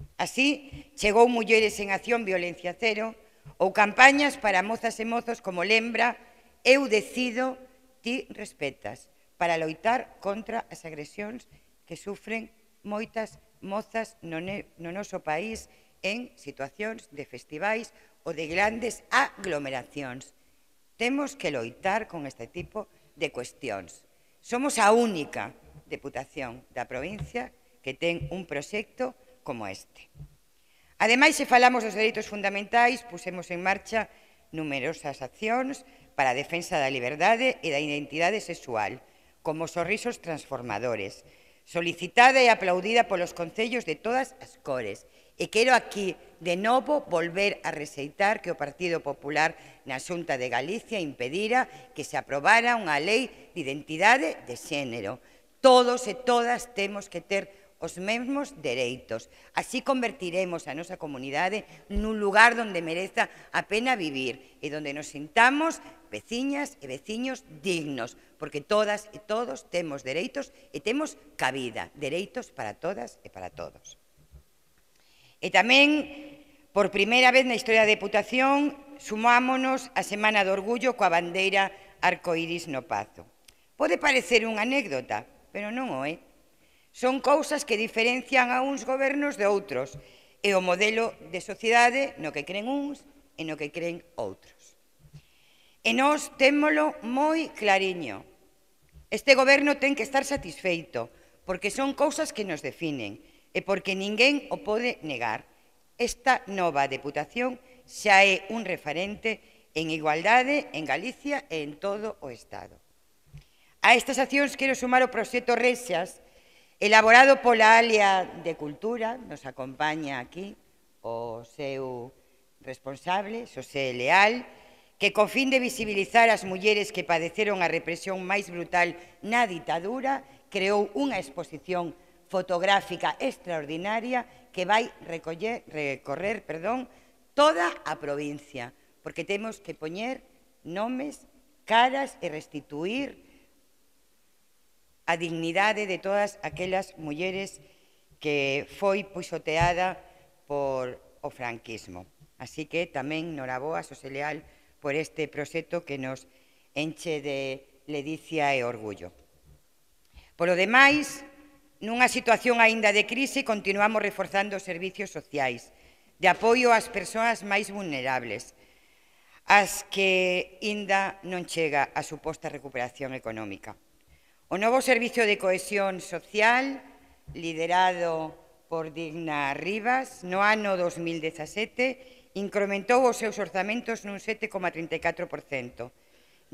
Así, chegou Mulleres en Acción Violencia Cero, ou campañas para mozas e mozos como Lembra, Eu decido, ti respetas, para loitar contra as agresións que sufren moitas mozas no noso país en situacións de festivais ou de grandes aglomeracións. Temos que loitar con este tipo de cuestións. Somos a única deputación da provincia que ten un proxecto como este. Ademais, se falamos dos dereitos fundamentais, pusemos en marcha numerosas accións para a defensa da liberdade e da identidade sexual, como Sorrisos Transformadores, solicitada e aplaudida polos concellos de todas as cores. E quero aquí, de novo, volver a rexeitar que o Partido Popular na Xunta de Galicia impedira que se aprobara unha lei de identidade de xénero. Todos e todas temos que ter os mesmos dereitos. Así convertiremos a nosa comunidade nun lugar onde mereza a pena vivir e onde nos sintamos veciñas e veciños dignos, porque todas e todos temos dereitos e temos cabida, dereitos para todas e para todos. E tamén, por primeira vez na historia da Deputación, sumámonos a Semana do Orgullo coa bandeira arcoíris no Pazo. Pode parecer unha anécdota, pero non o é. Son cousas que diferencian a uns gobernos de outros e o modelo de sociedade no que creen uns e no que creen outros. E nós témolo moi clariño. Este goberno ten que estar satisfeito porque son cousas que nos definen e porque ninguén o pode negar. Esta nova Deputación xa é un referente en igualdade en Galicia e en todo o Estado. A estas accións quero sumar o proxecto Rexas, elaborado pola Alia de Cultura, nos acompaña aquí o seu responsable, Xosé Leal, que co fin de visibilizar as mulleres que padeceron a represión máis brutal na ditadura, creou unha exposición fotográfica extraordinaria que vai recorrer toda a provincia, porque temos que poñer nomes, caras e restituir a dignidade de todas aquelas mulleres que foi pisoteada por o franquismo. Así que tamén noraboa, Xosé Leal, por este proxecto que nos enche de ledicia e orgullo. Polo demais, nunha situación aínda de crise, continuamos reforzando os servicios sociais de apoio ás persoas máis vulnerables, as que aínda non chega a suposta recuperación económica. O novo Servicio de Cohesión Social, liderado por Digna Rivas, no ano 2017, incrementou os seus orzamentos nun 7,34%.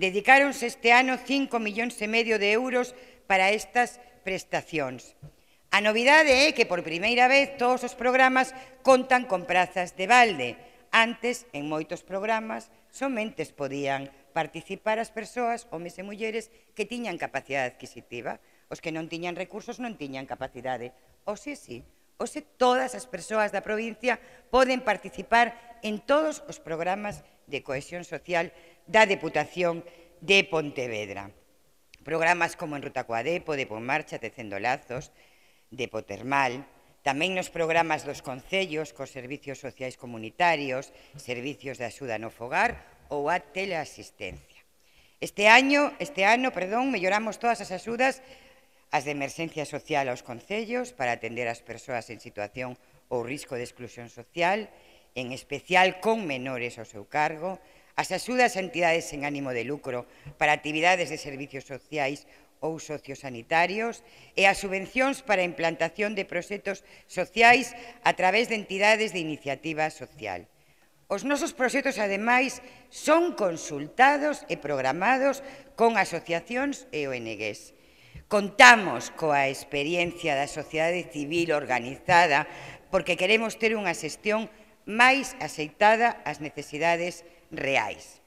Dedicáronse este ano 5,5 millóns de euros para estas prestacións. A novidade é que, por primeira vez, todos os programas contan con prazas de balde. Antes, en moitos programas, somente podían participar as persoas, homes e mulleres, que tiñan capacidade adquisitiva. Os que non tiñan recursos non tiñan capacidade. Hoxe sí. Hoxe todas as persoas da provincia poden participar en todos os programas de cohesión social da Deputación de Pontevedra. Programas como En Ruta coa Depo, Depo en Marcha, Tecendo Lazos, Depo Termal, tamén nos programas dos concellos, cos servicios sociais comunitarios, servicios de axuda no fogar ou a teleasistencia. Este ano, melloramos todas as axudas as de emerxencia social aos concellos para atender as persoas en situación ou risco de exclusión social, en especial con menores ao seu cargo, as axudas a entidades sen ánimo de lucro para actividades de servicios sociais ou sociosanitarios e as subvencións para a implantación de proxectos sociais a través de entidades de iniciativa social. Os nosos proxectos, ademais, son consultados e programados con asociacións e ONGs. Contamos coa experiencia da sociedade civil organizada porque queremos ter unha xestión máis axeitada ás necesidades reais.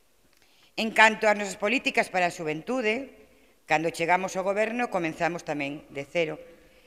En canto ás nosas políticas para a xuventude, cando chegamos ao goberno comenzamos tamén de cero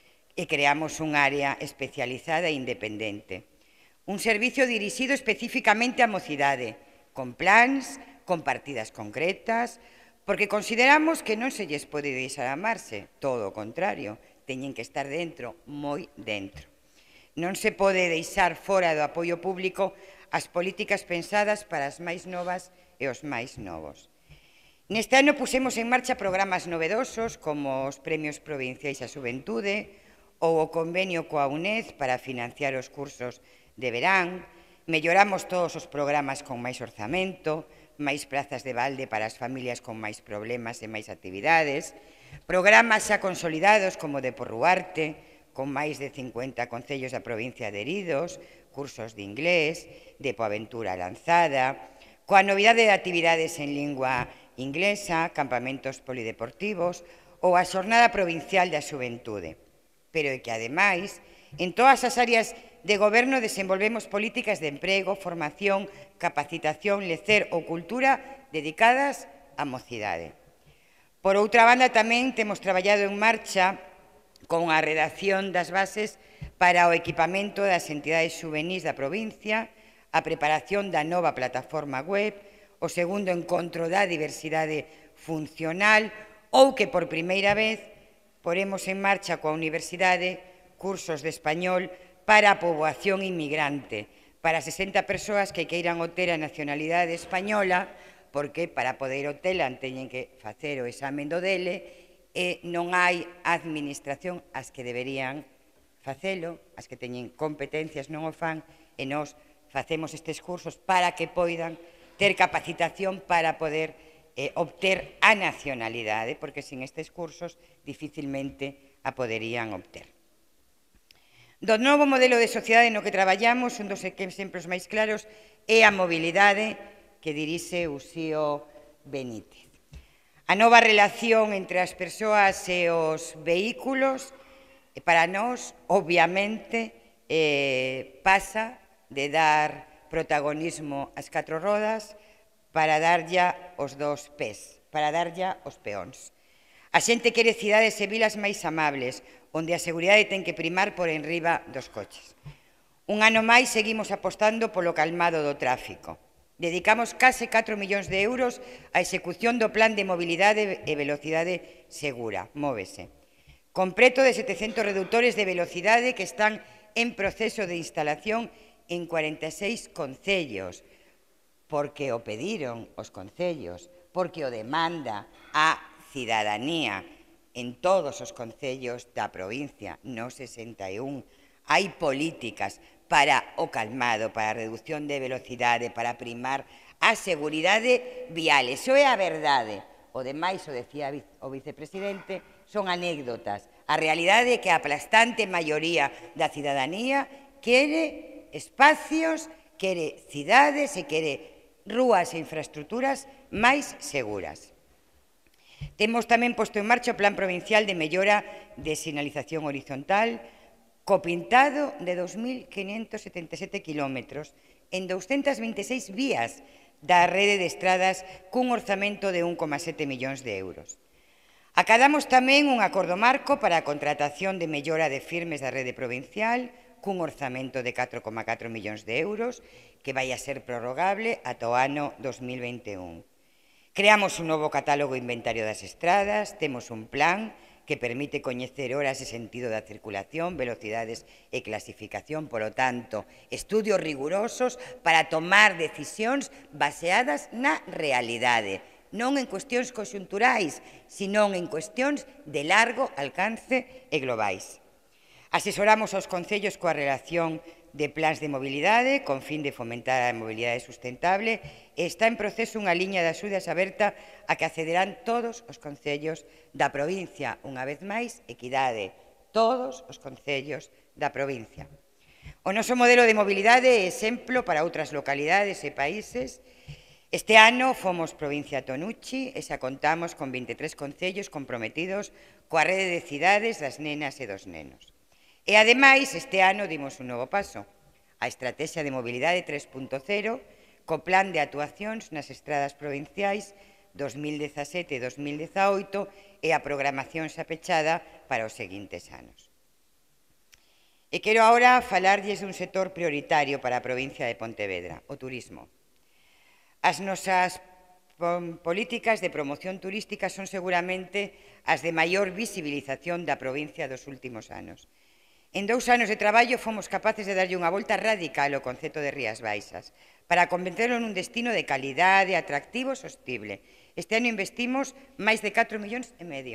e creamos un área especializada e independente. Un servicio dirixido especificamente á mocidade, con plans, con partidas concretas, porque consideramos que non se lles pode deixar amarse, todo o contrario, teñen que estar dentro, moi dentro. Non se pode deixar fora do apoio público as políticas pensadas para as máis novas e os máis novos. Neste ano pusemos en marcha programas novedosos como os Premios Provinciais á Xuventude ou o convenio coa UNED para financiar os cursos de verán, melloramos todos os programas con máis orzamento, máis prazas de balde para as familias con máis problemas e máis actividades, programas xa consolidados como Depo Ruarte, con máis de 50 concellos da provincia adheridos, cursos de inglés, Depo Aventura Lanzada, coa novidade de actividades en lingua inglesa, campamentos polideportivos ou a xornada provincial da xuventude. Pero é que, ademais, en todas as áreas de goberno desenvolvemos políticas de emprego, formación, capacitación, lecer ou cultura dedicadas á mocidade. Por outra banda, tamén temos traballado en marcha con a redacción das bases para o equipamento das entidades xuvenís da provincia, a preparación da nova plataforma web, o segundo encontro da diversidade funcional ou que por primeira vez poremos en marcha coa universidade cursos de español para a poboación inmigrante, para 60 persoas que queiran obter a nacionalidade española, porque para poder obtela teñen que facer o examen do DELE e non hai administración as que deberían facelo, as que teñen competencias non o fan, e nós facemos estes cursos para que poidan ter capacitación para poder obter a nacionalidade, porque sin estes cursos dificilmente a poderían obter. Do novo modelo de sociedade no que traballamos, un dos exemplos máis claros é a mobilidade que dirixe Uxío Benítez. A nova relación entre as persoas e os vehículos, para nós, obviamente, pasa de dar protagonismo ás 4 rodas para darlle os 2 pés, para darlle os peóns. A xente quere cidades e vilas máis amables, onde a seguridade ten que primar por enriba dos coches. Un ano máis seguimos apostando polo calmado do tráfico. Dedicamos case 4 millóns de euros á execución do Plan de Mobilidade e Velocidade Segura, Móvese, con preto de 700 reductores de velocidade que están en proceso de instalación en 46 concellos, porque o pediron os concellos, porque o demanda a cidadanía en todos os concellos da provincia, no 61. Hai políticas para o calmado, para a reducción de velocidade, para primar a seguridade vial. Iso é a verdade. O demais, o decía o vicepresidente, son anécdotas. A realidade é que a aplastante maioría da cidadanía quere espacios, quere cidades e quere rúas e infraestructuras máis seguras. Temos tamén posto en marcha o Plan Provincial de Mellora de Sinalización Horizontal, co pintado de 2.577 kilómetros en 226 vías da rede de estradas cun orzamento de 1,7 millóns de euros. Acadamos tamén un acordo marco para a contratación de mellora de firmes da rede provincial cun orzamento de 4,4 millóns de euros que vai a ser prorrogable ata o ano 2021. Creamos un novo catálogo inventario das estradas, temos un plan que permite coñecer horas e sentido da circulación, velocidades e clasificación, polo tanto, estudios rigurosos para tomar decisións baseadas na realidade, non en cuestións conxunturais, sino en cuestións de largo alcance e globais. Asesoramos aos concellos coa relación de plans de mobilidade con fin de fomentar a mobilidade sustentable e está en proceso unha liña de axudas aberta a que accederán todos os concellos da provincia. Unha vez máis, equidade, todos os concellos da provincia. O noso modelo de mobilidade é exemplo para outras localidades e países. Este ano fomos provincia Tonucci e xa contamos con 23 concellos comprometidos coa rede de cidades das nenas e dos nenos. E, ademais, este ano dimos un novo paso, a Estrategia de Mobilidade 3.0, co Plan de Actuacións nas Estradas Provinciais 2017 e 2018 e a programación xa pechada para os seguintes anos. E quero agora falarlles dun sector prioritario para a provincia de Pontevedra, o turismo. As nosas políticas de promoción turística son seguramente as de maior visibilización da provincia dos últimos anos. En 2 anos de traballo fomos capaces de darlle unha volta radical ao concepto de Rías Baixas para converterlo nun destino de calidade, atractivo e sostible. Este ano investimos máis de 4,5 millóns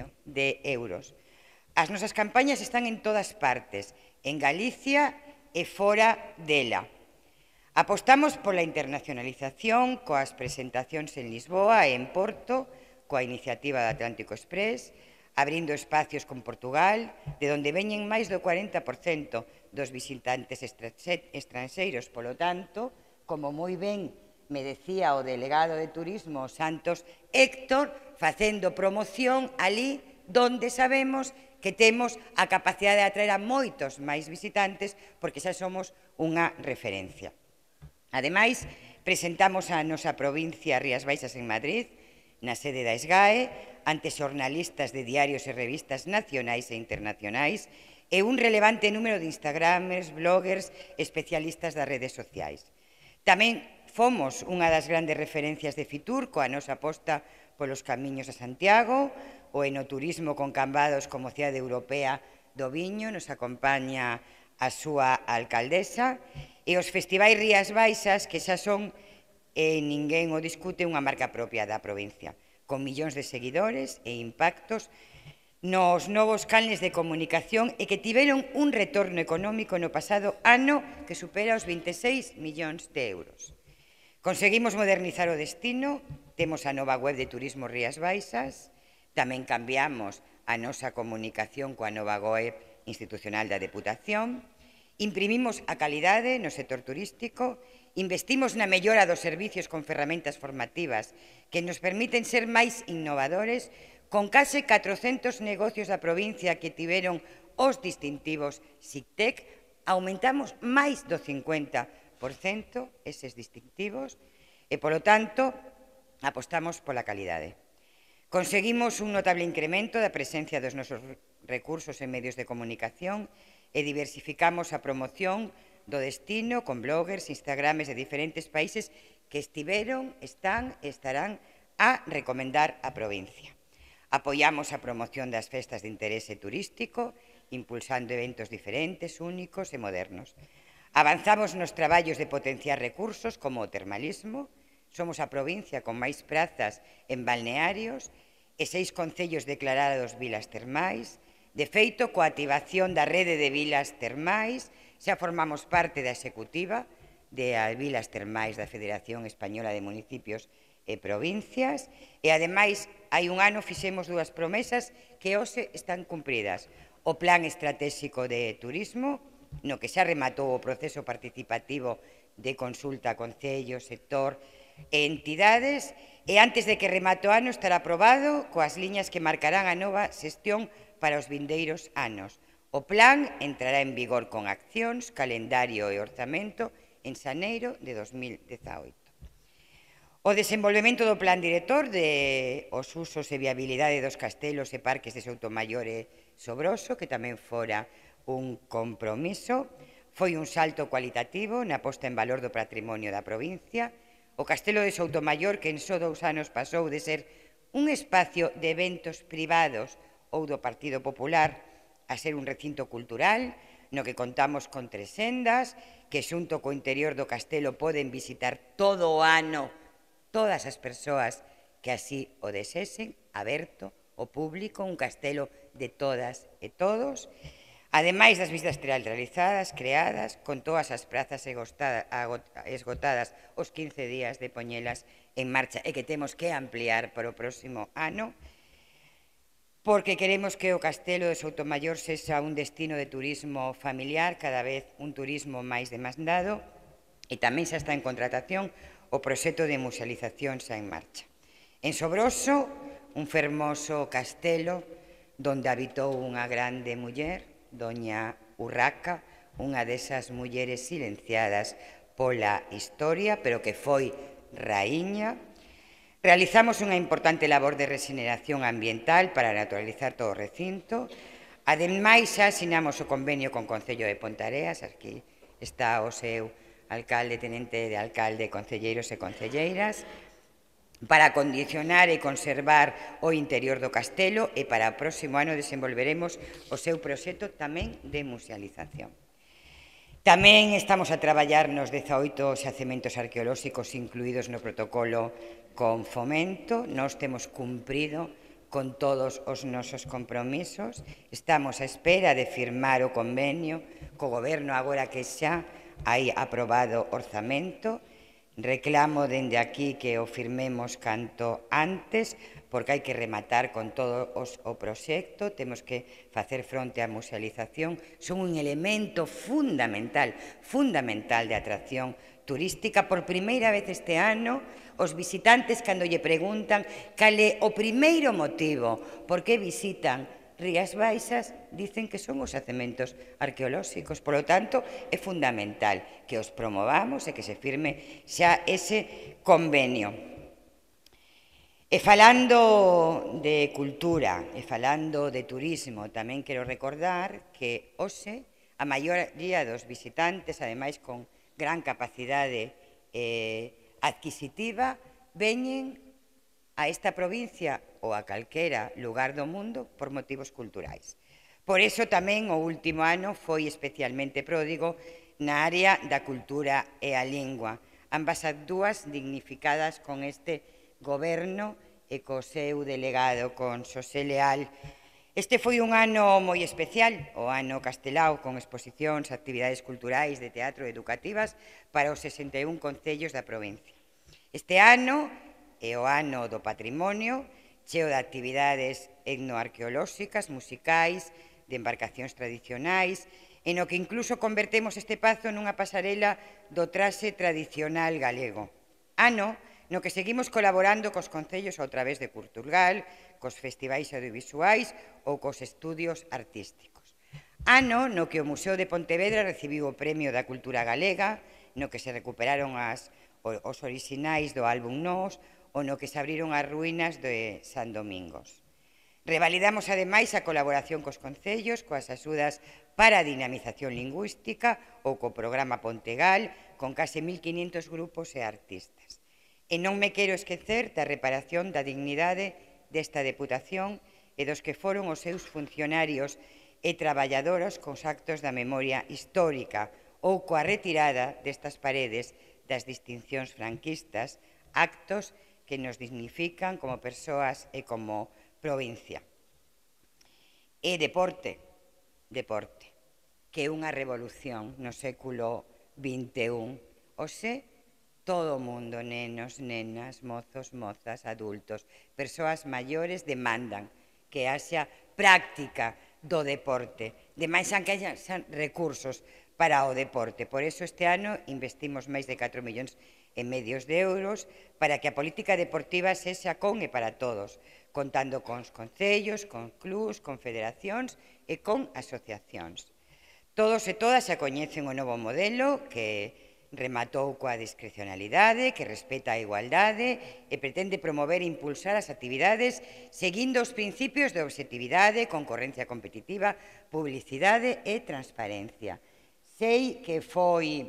de euros. As nosas campañas están en todas partes, en Galicia e fora dela. Apostamos pola internacionalización coas presentacións en Lisboa e en Porto, coa iniciativa da Atlántico Express, abrindo espacios con Portugal, de onde veñen máis do 40% dos visitantes estranxeiros. Polo tanto, como moi ben me decía o delegado de turismo Santos Héctor, facendo promoción ali donde sabemos que temos a capacidade de atraer a moitos máis visitantes porque xa somos unha referencia. Ademais, presentamos a nosa provincia Rías Baixas en Madrid, na sede da SGAE, ante xornalistas de diarios e revistas nacionais e internacionais e un relevante número de instagramers, bloggers, especialistas das redes sociais. Tamén fomos unha das grandes referencias de Fitur coa nosa aposta polos camiños a Santiago, o enoturismo con Cambados como cidade europea do viño, nos acompaña a súa alcaldesa, e os festivais Rías Baixas, que xa son, ninguén o discute, unha marca propia da provincia, con millóns de seguidores e impactos nos novos canles de comunicación e que tiveron un retorno económico no pasado ano que supera os 26 millóns de euros. Conseguimos modernizar o destino, temos a nova web de Turismo Rías Baixas, tamén cambiamos a nosa comunicación coa nova web institucional da Deputación, imprimimos a calidade no sector turístico, investimos na mellora dos servicios con ferramentas formativas que nos permiten ser máis innovadores, con case 400 negocios da provincia que tiveron os distintivos SICTEC, aumentamos máis do 50% eses distintivos e, polo tanto, apostamos pola calidade. Conseguimos un notable incremento da presencia dos nosos recursos en medios de comunicación e diversificamos a promoción do destino con bloggers, instagrames de diferentes países que estiveron, están e estarán a recomendar a provincia. Apoiamos a promoción das festas de interese turístico, impulsando eventos diferentes, únicos e modernos. Avanzamos nos traballos de potenciar recursos como o termalismo. Somos a provincia con máis prazas en balnearios e 6 concellos declarados vilas termais. De feito, coa activación da rede de vilas termais, xa formamos parte da executiva de as vilas termais da Federación Española de Municipios e Provincias e, ademais, hai un ano fixemos 2 promesas que hoxe están cumpridas. O Plan Estratégico de Turismo, no que xa rematou o proceso participativo de consulta a concello, sector, e entidades, e antes de que remate o ano estará aprobado coas liñas que marcarán a nova xestión para os vindeiros anos. O plan entrará en vigor con accións, calendario e orzamento en xaneiro de 2018. O desenvolvemento do plan director de os usos e viabilidade dos castelos e parques de Soutomaior e Sobroso, que tamén fora un compromiso, foi un salto cualitativo na posta en valor do patrimonio da provincia. O Castelo de Soutomaior, que en só 2 anos pasou de ser un espacio de eventos privados ou do Partido Popular a ser un recinto cultural, no que contamos con 3 sendas, que xunto co interior do castelo poden visitar todo o ano todas as persoas que así o desesen, aberto ao público, un castelo de todas e todos, ademais das visitas realizadas, creadas, con todas as prazas esgotadas os 15 días de poñelas en marcha e que temos que ampliar para o próximo ano, porque queremos que o Castelo de Soutomaior sexa un destino de turismo familiar, cada vez un turismo máis demandado, e tamén xa está en contratación o proxecto de musealización xa en marcha. En Sobroso, un fermoso castelo donde habitou unha grande muller, Doña Urraca, unha desas mulleres silenciadas pola historia, pero que foi raíña. Realizamos unha importante labor de regeneración ambiental para naturalizar todo o recinto. Ademais, xa asinamos o convenio con o Concello de Ponteareas, aquí está o seu alcalde, tenente de alcalde, concelleiros e concelleiras, para acondicionar e conservar o interior do castelo, e para o próximo ano desenvolveremos o seu proxecto tamén de musealización. Tamén estamos a traballar nos 18 xacementos arqueolóxicos incluídos no protocolo con Fomento. Nós temos cumprido con todos os nosos compromisos. Estamos a espera de firmar o convenio co Goberno agora que xa hai aprobado orzamento. Reclamo dende aquí que o firmemos canto antes, porque hai que rematar con todo o proxecto, temos que facer fronte á musealización, son un elemento fundamental de atracción turística. Por primeira vez este ano, os visitantes, cando lle preguntan cal é o primeiro motivo por que visitan Rías Baixas, dicen que son os xacementos arqueolóxicos. Por lo tanto, é fundamental que os promovamos e que se firme xa ese convenio. E falando de cultura e falando de turismo, tamén quero recordar que hoxe a maioría dos visitantes, ademais con gran capacidade adquisitiva, veñen a esta provincia ou a calquera lugar do mundo por motivos culturais. Por iso tamén o último ano foi especialmente pródigo na área da cultura e a lingua, ambas as dúas dignificadas con este goberno e co seu delegado, con Xosé Leal. Este foi un ano moi especial, o ano Castelao, con exposicións, actividades culturais, de teatro e educativas para os 61 concellos da provincia. Este ano é o ano do patrimonio, cheo de actividades etnoarqueolóxicas, musicais, de embarcacións tradicionais, en o que incluso convertemos este pazo nunha pasarela do traxe tradicional galego. Ano no que seguimos colaborando cos concellos a través de Culturgal, cos festivais audiovisuais ou cos estudios artísticos. Ano no que o Museo de Pontevedra recibiu o Premio da Cultura Galega, no que se recuperaron os orixinais do álbum Nós, ou no que se abriron as ruínas de San Domingos. Revalidamos, ademais, a colaboración cos concellos, coas axudas para a dinamización lingüística ou co programa Pontegal, con case 1.500 grupos e artistas. E non me quero esquecer da reparación da dignidade desta Deputación e dos que foron os seus funcionarios e traballadoras cos actos da memoria histórica ou coa retirada destas paredes das distincións franquistas, actos que nos dignifican como persoas e como provincia. E deporte, que é unha revolución no século XXI. Oxe, todo o mundo, nenos, nenas, mozos, mozas, adultos, persoas maiores demandan que haxa práctica do deporte, demais que haxa recursos para o deporte. Por eso este ano investimos máis de 4,5 millóns de euros para que a política deportiva sexa con e para todos, contando con os concellos, con clubs, con federacións e con asociacións. Todos e todas xa coñecen o novo modelo que rematou coa discrecionalidade, que respeta a igualdade e pretende promover e impulsar as actividades seguindo os principios de obxectividade, concorrencia competitiva, publicidade e transparencia. Sei que foi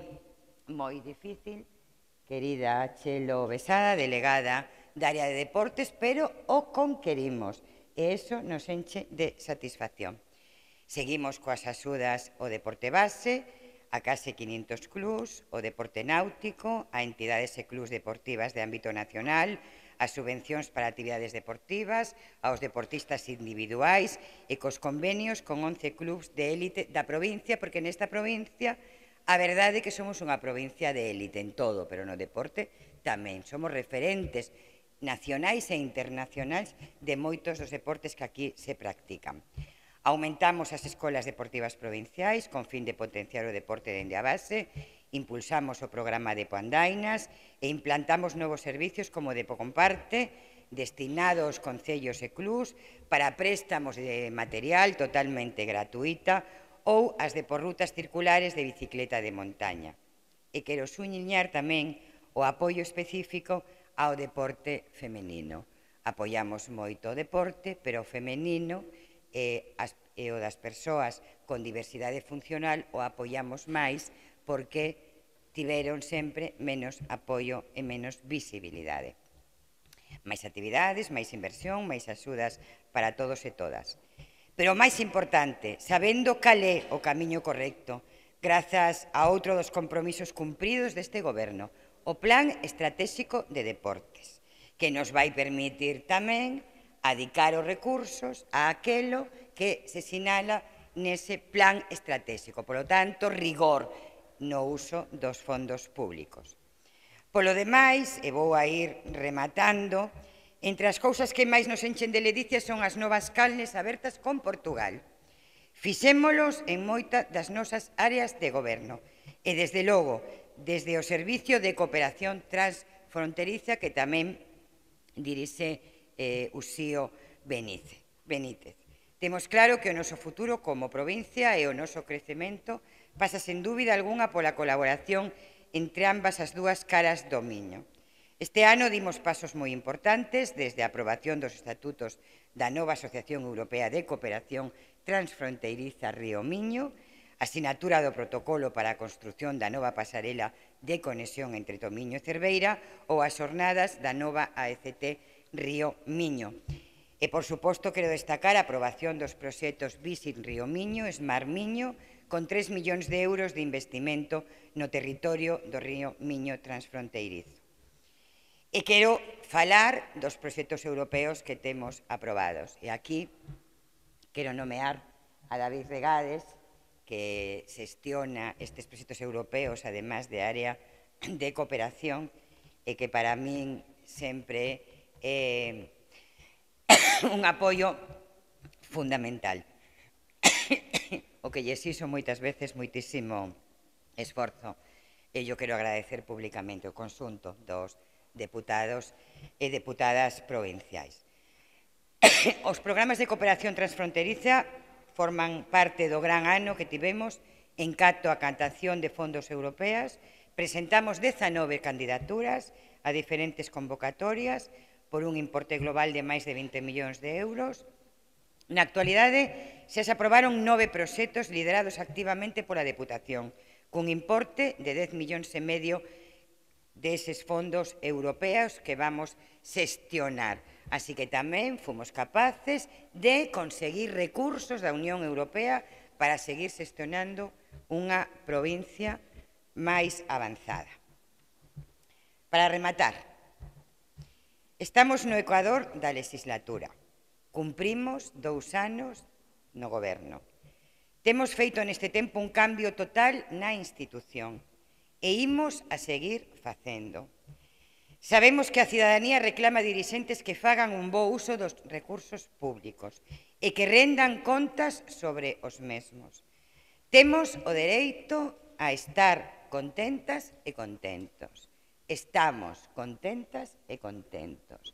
moi difícil, querida Chelo Besada, delegada da área de deportes, pero o conquerimos e iso nos enche de satisfacción. Seguimos coas axudas ao deporte base, a case 500 clubs, o deporte náutico, a entidades e clubs deportivas de ámbito nacional, as subvencións para actividades deportivas, aos deportistas individuais e cos convenios con 11 clubs de élite da provincia, porque nesta provincia a verdade é que somos unha provincia de élite en todo, pero no deporte tamén. Somos referentes nacionais e internacionais de moitos dos deportes que aquí se practican. Aumentamos as escolas deportivas provinciais con fin de potenciar o deporte dende a base, impulsamos o programa de Poandainas e implantamos novos servicios como Depo Comparte, destinado aos concellos e clubs para préstamos de material totalmente gratuita ou as deporrutas circulares de bicicleta de montaña. E quero suñiñar tamén o apoio específico ao deporte femenino. Apoiamos moito o deporte, pero o femenino e o das persoas con diversidade funcional o apoiamos máis porque tiveron sempre menos apoio e menos visibilidade. Máis actividades, máis inversión, máis axudas para todos e todas. Pero o máis importante, sabendo cal é o camiño correcto, grazas a outro dos compromisos cumpridos deste goberno, o Plan Estratégico de Deportes, que nos vai permitir tamén adicar os recursos a aquelo que se sinala nese plan estratégico. Por lo tanto, rigor no uso dos fondos públicos. Polo demais, e vou a ir rematando, entre as cousas que máis nos enchen de ledicia son as novas canles abertas con Portugal. Fixémolos en moitas das nosas áreas de goberno e, desde logo, desde o Servicio de Cooperación Transfronteriza que tamén dirixe Uxío Benítez. Temos claro que o noso futuro como provincia e o noso crecemento pasa sen dúbida algunha pola colaboración entre ambas as dúas caras do Miño. Este ano dimos pasos moi importantes desde a aprobación dos estatutos da nova Asociación Europea de Cooperación Transfronteiriza Río Miño, a sinatura do protocolo para a construción da nova pasarela de conexión entre Tomiño e Cerveira ou as xornadas da nova AECT Río Miño. E, por suposto, quero destacar a aprobación dos proxectos Visit Río Miño, Smart Miño, con 3 millóns de euros de investimento no territorio do Río Miño transfronteirizo. E quero falar dos proxectos europeos que temos aprobados. E aquí quero nomear a David Regades, que xestiona estes proxectos europeos, además de área de cooperación, e que para min sempre un apoio fundamental. O que lle exixo moitas veces moitísimo esforzo e eu quero agradecer públicamente o conxunto dos deputados e deputadas provinciais. Os programas de cooperación transfronteriza forman parte do gran ano que tivemos en canto a captación de fondos europeas. Presentamos 19 candidaturas a diferentes convocatorias por un importe global de máis de 20 millóns de euros. Na actualidade, xa se aprobaron 9 proxectos liderados activamente pola Deputación, cun importe de 10,5 millóns deses fondos europeos que vamos xestionar. Así que tamén fomos capaces de conseguir recursos da Unión Europea para seguir xestionando unha provincia máis avanzada. Para rematar, estamos no ecuador da legislatura. Cumprimos 2 anos no goberno. Temos feito neste tempo un cambio total na institución e imos a seguir facendo. Sabemos que a cidadanía reclama dirixentes que fagan un bo uso dos recursos públicos e que rendan contas sobre os mesmos. Temos o dereito a estar contentas e contentos. Estamos contentas e contentos.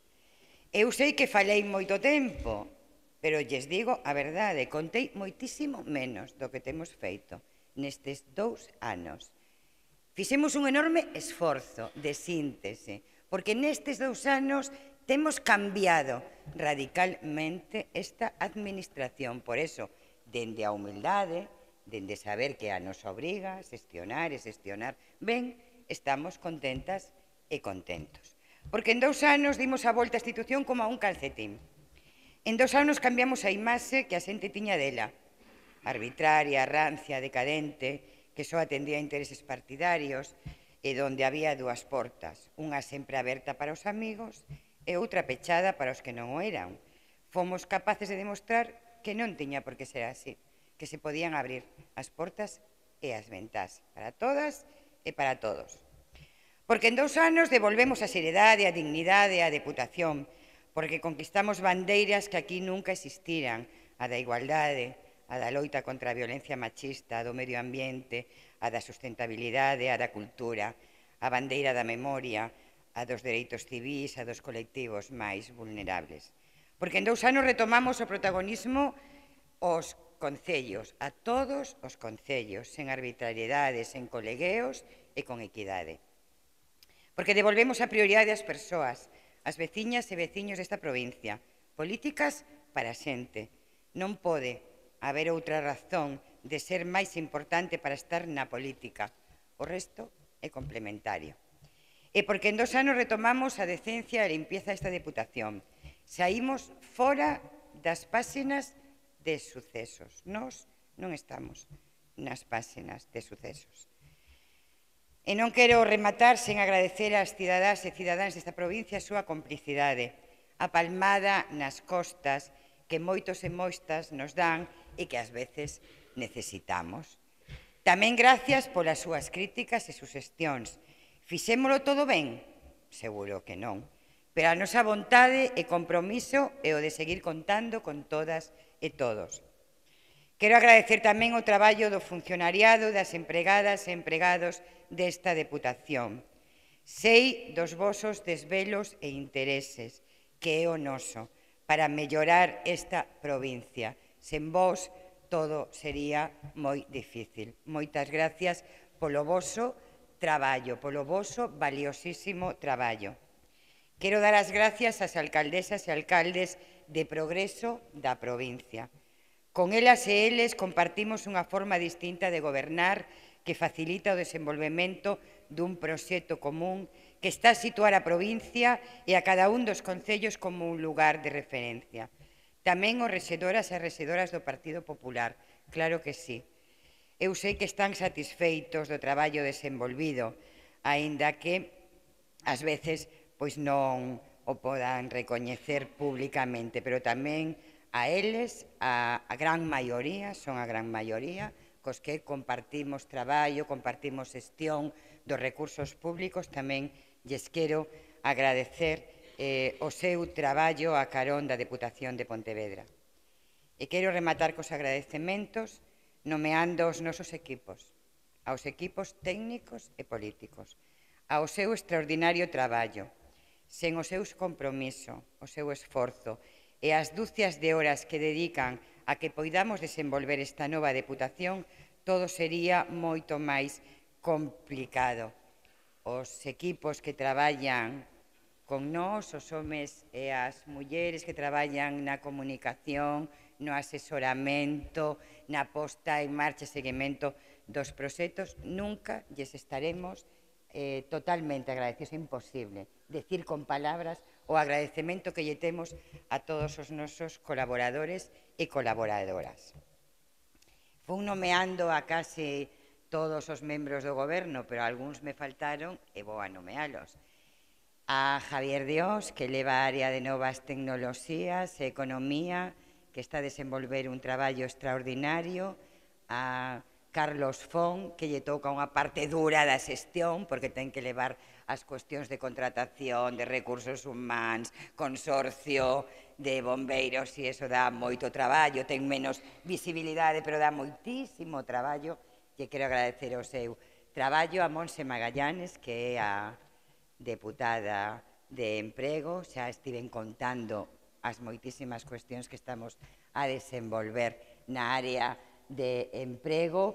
Eu sei que falei moito tempo, pero lles digo a verdade, contei moitísimo menos do que temos feito nestes 2 anos. Fixemos un enorme esforzo de síntese, porque nestes 2 anos temos cambiado radicalmente esta administración. Por eso, dende a humildade, dende saber que a nos obriga a xestionar e xestionar ben, estamos contentas e contentos. Porque en 2 anos dimos a volta a institución como a un calcetín. En 2 anos cambiamos a imaxe que a xente tiña dela, arbitraria, rancia, decadente, que só atendía a intereses partidarios e donde había 2 portas, unha sempre aberta para os amigos e outra pechada para os que non o eran. Fomos capaces de demostrar que non tiña por que ser así, que se podían abrir as portas e as ventás para todas e para todos. Porque en 2 anos devolvemos a seriedade, a dignidade, a deputación, porque conquistamos bandeiras que aquí nunca existiran, a da igualdade, a da loita contra a violencia machista, a do medio ambiente, a da sustentabilidade, a da cultura, a bandeira da memoria, a dos dereitos civís, a dos colectivos máis vulnerables. Porque en 2 anos retomamos o protagonismo aos concellos, a todos os concellos, sen arbitrariedades, sen colegueos e con equidade. Porque devolvemos a prioridade ás persoas, ás veciñas e veciños desta provincia, políticas para a xente. Non pode haber outra razón de ser máis importante para estar na política. O resto é complementario. E porque en 2 anos retomamos a decencia e a limpieza desta deputación. Saímos fora das páxinas de sucesos. Nós non estamos nas páxinas de sucesos. E non quero rematar sen agradecer ás cidadás e cidadáns desta provincia a súa complicidade, a palmada nas costas que moitos e moitas nos dan e que ás veces necesitamos. Tamén gracias polas súas críticas e suxestións. Fixémolo todo ben? Seguro que non. Pero a nosa vontade e compromiso é o de seguir contando con todas e todos. Quero agradecer tamén o traballo do funcionariado, das empregadas e empregados desta deputación. Sei dos vosos desvelos e intereses, que é o noso, para mellorar esta provincia. Sen vos, todo sería moi difícil. Moitas gracias polo voso traballo, polo voso valiosísimo traballo. Quero dar as gracias ás alcaldesas e alcaldes de progreso da provincia. Con elas e eles compartimos unha forma distinta de gobernar que facilita o desenvolvemento dun proxecto común que está a situar a provincia e a cada un dos concellos como un lugar de referencia. Tamén os rexedoras e rexedoras do Partido Popular, claro que sí. Eu sei que están satisfeitos do traballo desenvolvido, aínda que ás veces pois non o podan recoñecer públicamente, pero tamén a eles, a gran maioría, son a gran maioría, cos que compartimos traballo, compartimos xestión dos recursos públicos, tamén lles quero agradecer o seu traballo a carón da Deputación de Pontevedra. E quero rematar cos agradecementos nomeando os nosos equipos, aos equipos técnicos e políticos, ao seu extraordinario traballo, sen o seu compromiso, o seu esforzo, e as dúcias de horas que dedican a que poidamos desenvolver esta nova deputación, todo sería moito máis complicado. Os equipos que traballan con nós, os homes e as mulleres que traballan na comunicación, no asesoramento, na posta en marcha e seguimento dos proxectos, nunca lles estaremos totalmente agradecidos. É imposible decir con palabras o agradecemento que lle temos a todos os nosos colaboradores e colaboradoras. Fun nomeando a case todos os membros do goberno, pero algúns me faltaron e vou a nomealos. A Javier Dios, que leva a área de novas tecnoloxías e economía, que está a desenvolver un traballo extraordinario. A Carlos Fon, que lle toca unha parte dura da xestión, porque ten que levar as cuestións de contratación, de recursos humanos, consorcio de bombeiros, e iso dá moito traballo, ten menos visibilidade, pero dá moitísimo traballo. lle quero agradecer o seu traballo a Monse Magallanes, que é a deputada de Emprego. Xa estiven contando as moitísimas cuestións que estamos a desenvolver na área de emprego,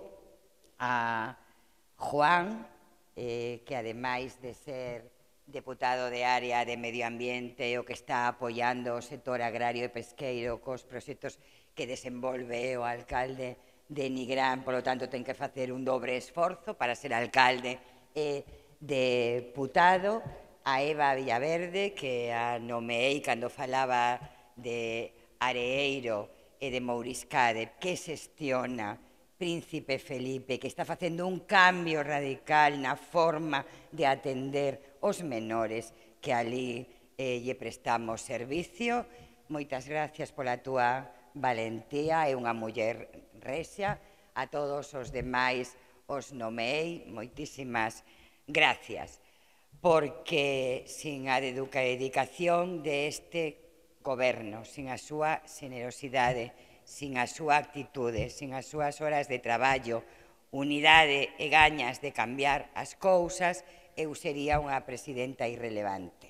a Juan, que ademais de ser deputado de área de medio ambiente, o que está apoiando o sector agrario e pesqueiro cos proxectos que desenvolve o alcalde de Nigrán, polo tanto ten que facer un dobre esforzo para ser alcalde e deputado, a Eva Villaverde, que a nomeei cando falaba de Areeiro e de Mouriscade, que xestiona Príncipe Felipe, que está facendo un cambio radical na forma de atender os menores que ali lle prestamos servicio. Moitas gracias pola túa valentía, é unha muller rexia. A todos os demais os nomeei, moitísimas gracias, porque sin a dedicación deste goberno, sin a súa generosidade, sin a súa actitude, sin as súas horas de traballo, unidade e gañas de cambiar as cousas, eu sería unha presidenta irrelevante.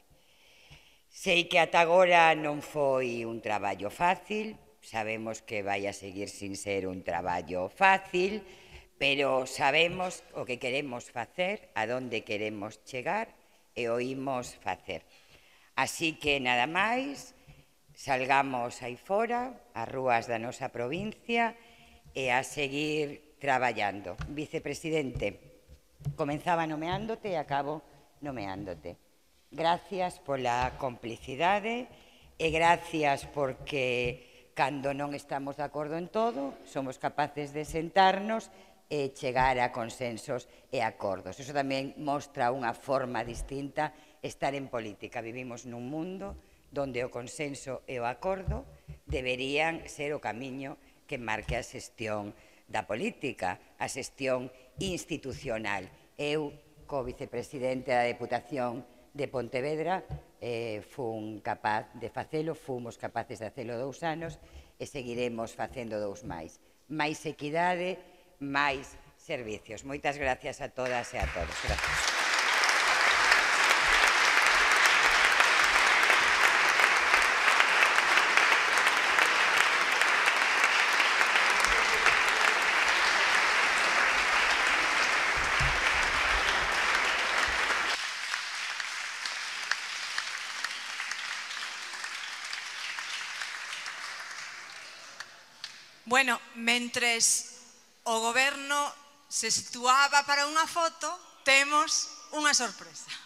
Sei que ata agora non foi un traballo fácil, sabemos que vai a seguir sin ser un traballo fácil, pero sabemos o que queremos facer, a onde queremos chegar, e o imos facer. Así que, nada máis, salgamos aí fora, ás rúas da nosa provincia, e a seguir traballando. Vicepresidente, comenzaba nomeándote e acabo nomeándote. Gracias pola complicidade e gracias porque cando non estamos de acordo en todo, somos capaces de sentarnos e chegar a consensos e acordos. Eso tamén mostra unha forma distinta estar en política. Vivimos nun mundo onde o consenso e o acordo deberían ser o camiño que marque a xestión da política, a xestión institucional. Eu, co vicepresidente da Deputación de Pontevedra, fun capaz de facelo, fomos capaces de facelo 2 anos e seguiremos facendo 2 máis. Máis equidade, máis servicios. Moitas gracias a todas e a todos. Gracias. Bueno, mentres o goberno se situaba para unha foto, temos unha sorpresa.